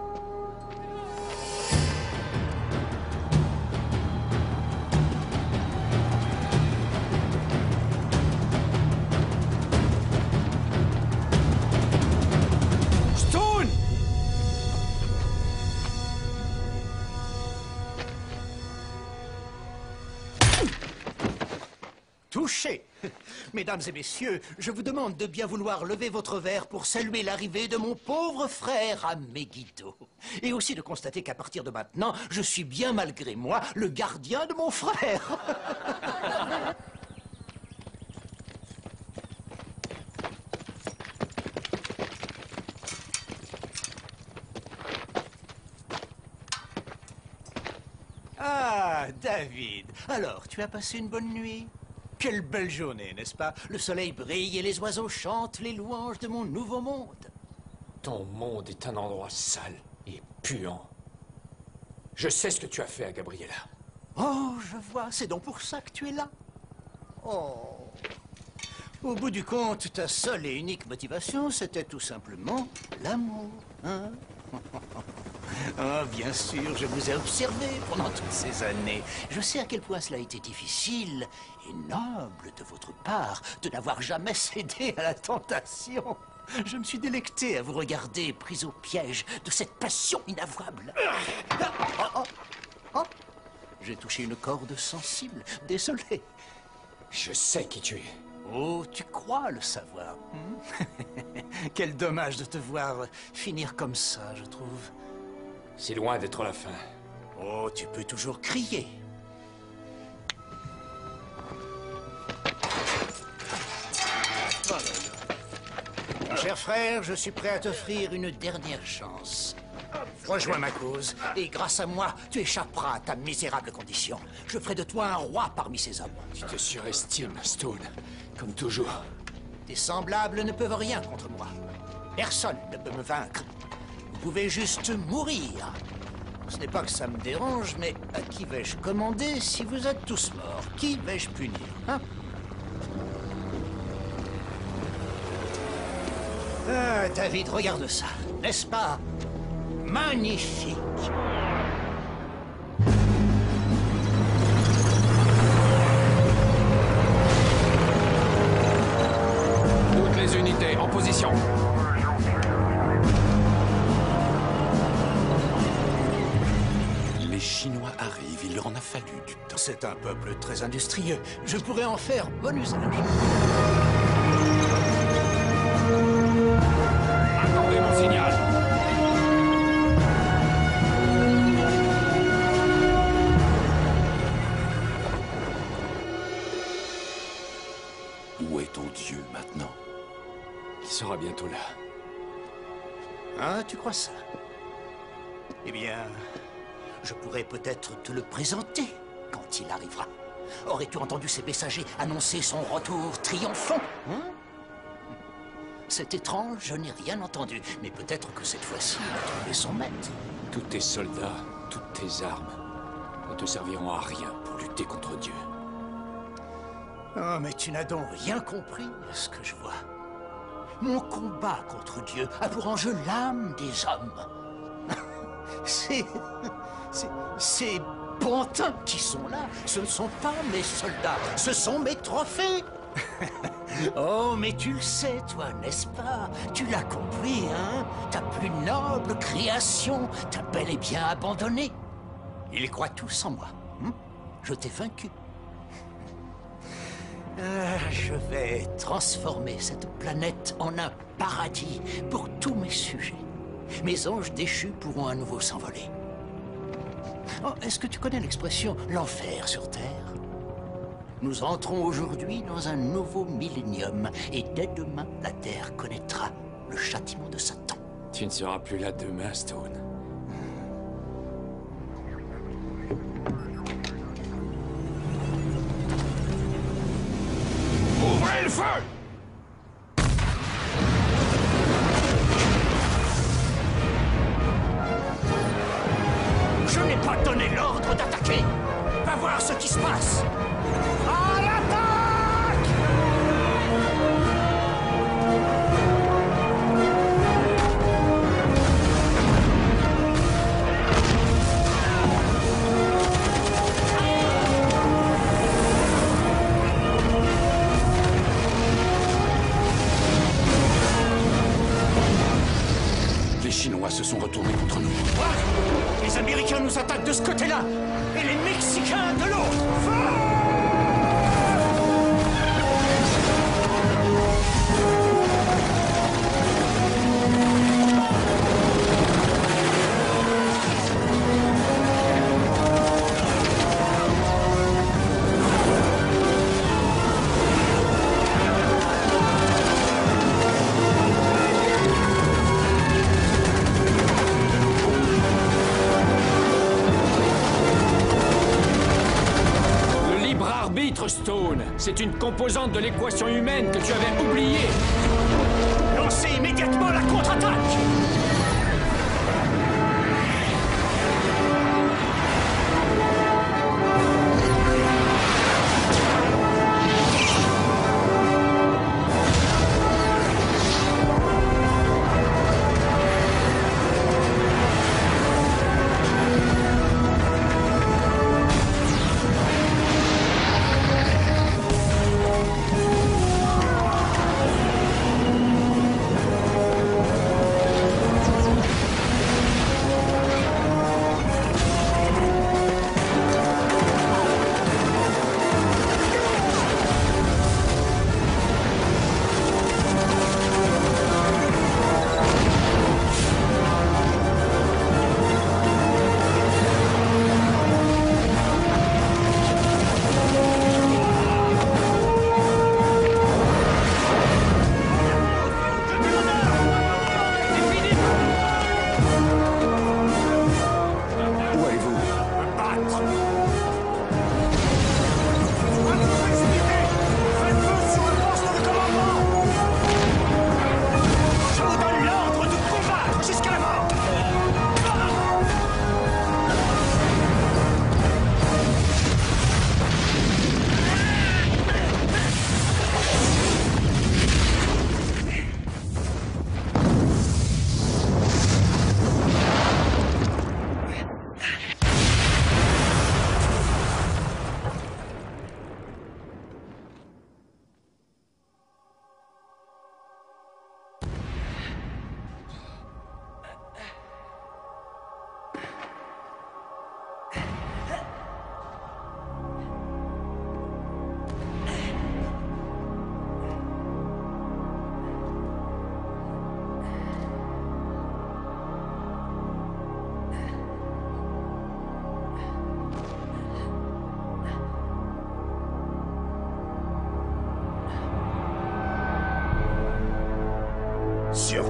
Touché. Mesdames et messieurs, je vous demande de bien vouloir lever votre verre pour saluer l'arrivée de mon pauvre frère à Megiddo. Et aussi de constater qu'à partir de maintenant, je suis bien malgré moi le gardien de mon frère. Ah, David. Alors, tu as passé une bonne nuit? Quelle belle journée, n'est-ce pas? Le soleil brille et les oiseaux chantent les louanges de mon nouveau monde. Ton monde est un endroit sale et puant. Je sais ce que tu as fait à Gabriella. Oh, je vois, c'est donc pour ça que tu es là. Oh. Au bout du compte, ta seule et unique motivation, c'était tout simplement l'amour, hein? Ah, bien sûr, je vous ai observé pendant toutes ces années. Je sais à quel point cela a été difficile et noble de votre part de n'avoir jamais cédé à la tentation. Je me suis délecté à vous regarder, pris au piège de cette passion inavouable. Oh, oh, oh. J'ai touché une corde sensible. Désolé. Je sais qui tu es. Oh, tu crois le savoir. Hmm? Quel dommage de te voir finir comme ça, je trouve. C'est loin d'être la fin. Oh, tu peux toujours crier. Mon cher frère, je suis prêt à t'offrir une dernière chance. Rejoins ma cause, et grâce à moi, tu échapperas à ta misérable condition. Je ferai de toi un roi parmi ces hommes. Tu te surestimes, Stone, comme toujours. Tes semblables ne peuvent rien contre moi. Personne ne peut me vaincre. Vous pouvez juste mourir. Ce n'est pas que ça me dérange, mais à qui vais-je commander si vous êtes tous morts? Qui vais-je punir, hein? Ah, David, regarde ça. N'est-ce pas magnifique? Toutes les unités en position. Les Chinois arrivent, il leur en a fallu du temps. C'est un peuple très industrieux. Je pourrais en faire bon usage. Attendez mon signal. Où est ton Dieu maintenant? Il sera bientôt là. Ah, tu crois ça? Eh bien, je pourrais peut-être te le présenter quand il arrivera. Aurais-tu entendu ces messagers annoncer son retour triomphant, hein? C'est étrange, je n'ai rien entendu. Mais peut-être que cette fois-ci, il a trouvé son maître. Tous tes soldats, toutes tes armes ne te serviront à rien pour lutter contre Dieu. Oh, mais tu n'as donc rien compris à ce que je vois. Mon combat contre Dieu a pour enjeu l'âme des hommes. C'est... c'est... ces pantins qui sont là, ce ne sont pas mes soldats, ce sont mes trophées. Oh, mais tu le sais, toi, n'est-ce pas? Tu l'as compris, hein? Ta plus noble création t'a bel et bien abandonné. Ils croient tous en moi. Hein? Je t'ai vaincu. Ah, je vais transformer cette planète en un paradis pour tous mes sujets. Mes anges déchus pourront à nouveau s'envoler. Oh, est-ce que tu connais l'expression « l'enfer sur Terre » ? Nous entrons aujourd'hui dans un nouveau millénium et dès demain, la Terre connaîtra le châtiment de Satan. Tu ne seras plus là demain, Stone. Ouvrez le feu! Je n'ai pas donné l'ordre d'attaquer. Va voir ce qui se passe. À l'attaque! Les Chinois se sont retournés contre nous. Quoi? Les Américains nous attaquent de ce côté-là et les Mexicains de l'autre. Stone, c'est une composante de l'équation humaine que tu avais oubliée. Lancez immédiatement la contre-attaque!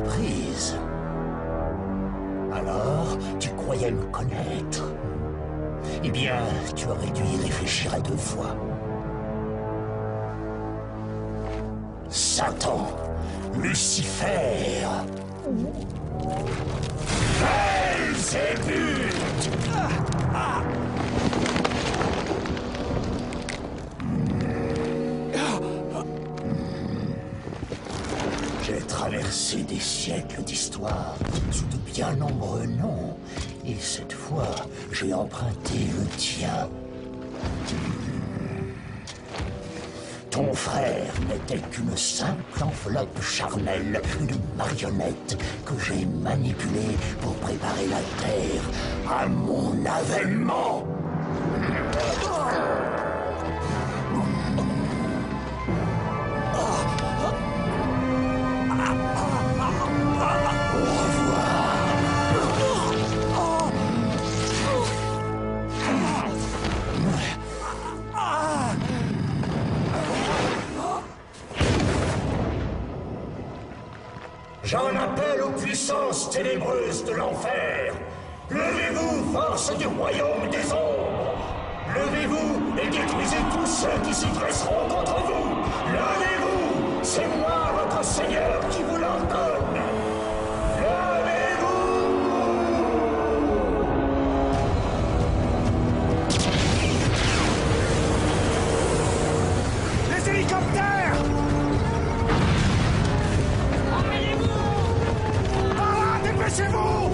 surprise. Alors, tu croyais me connaître? Eh bien, tu aurais dû y réfléchir à deux fois. Satan, Lucifer, Belzébuth. J'ai traversé des siècles d'histoire sous de bien nombreux noms, et cette fois, j'ai emprunté le tien. Ton frère n'était qu'une simple enveloppe charnelle, une marionnette que j'ai manipulée pour préparer la Terre à mon avènement. J'en appelle aux puissances ténébreuses de l'enfer. Levez-vous, force du royaume des ombres. Levez-vous et détruisez tous ceux qui s'y dresseront contre vous. Levez-vous, c'est moi votre Seigneur qui vous l'ordonne. Les hélicoptères! Dépêchez-vous!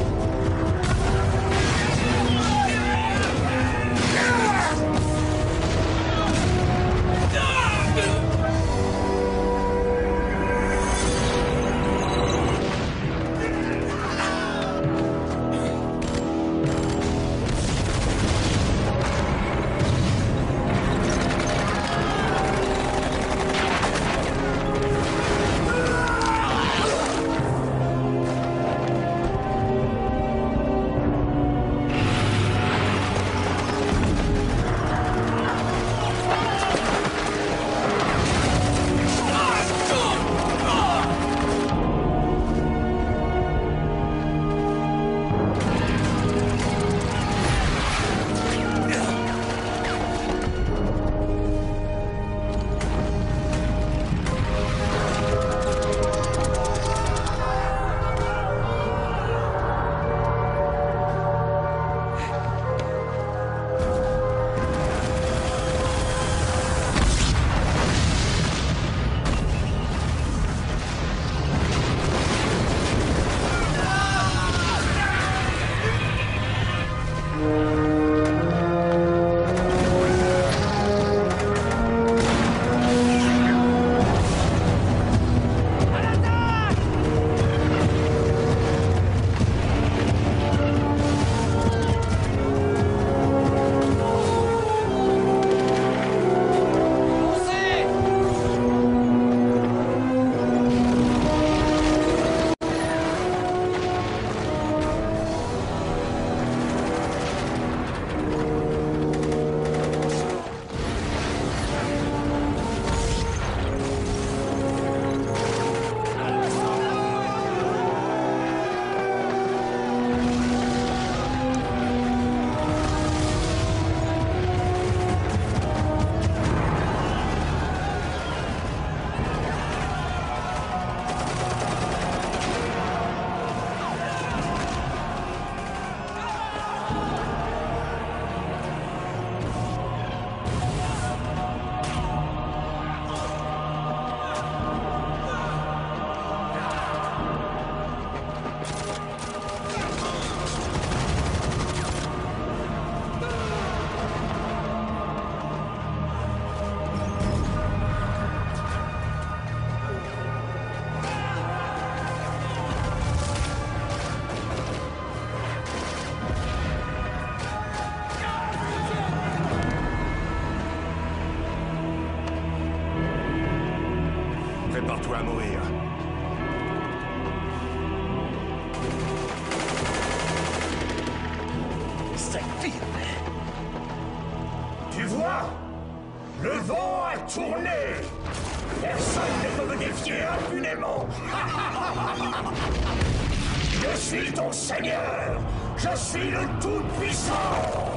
Prépare-toi à mourir. C'est firme. Tu vois? Le vent a tourner. Personne ne peut me défier impunément. Je suis ton seigneur. Je suis le Tout-Puissant.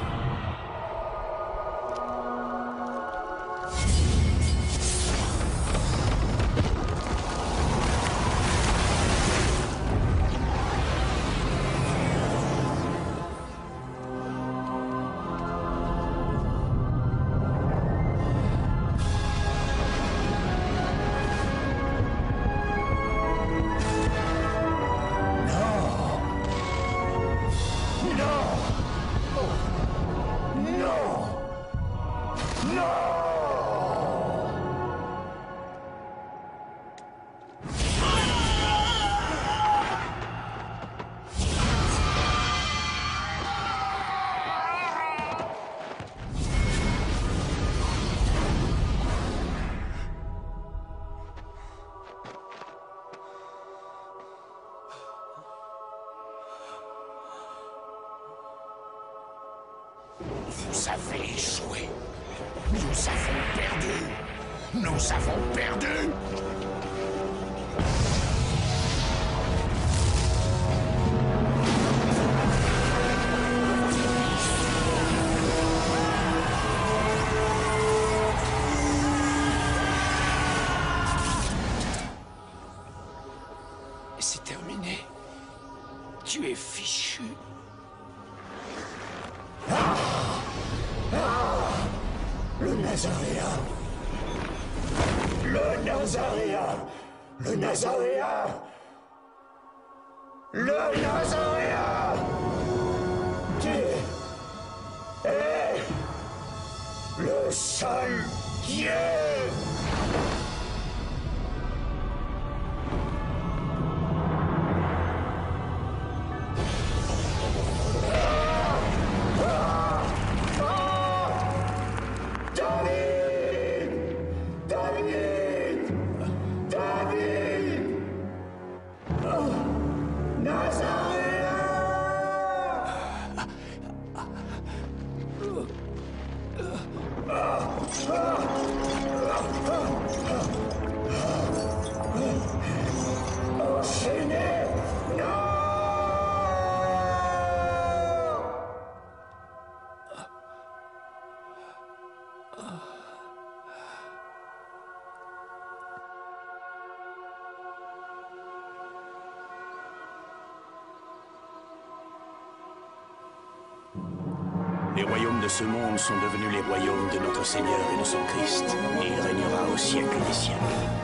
Vous avez échoué. Nous avons perdu. Nous avons perdu. C'est terminé. Tu es fichu. Le Nazaréen. Le Nazaréen. Le Nazaréen. Le Nazaréen. Tu es le seul qui est. Les royaumes de ce monde sont devenus les royaumes de notre Seigneur et de son Christ, et il régnera au siècle des siècles.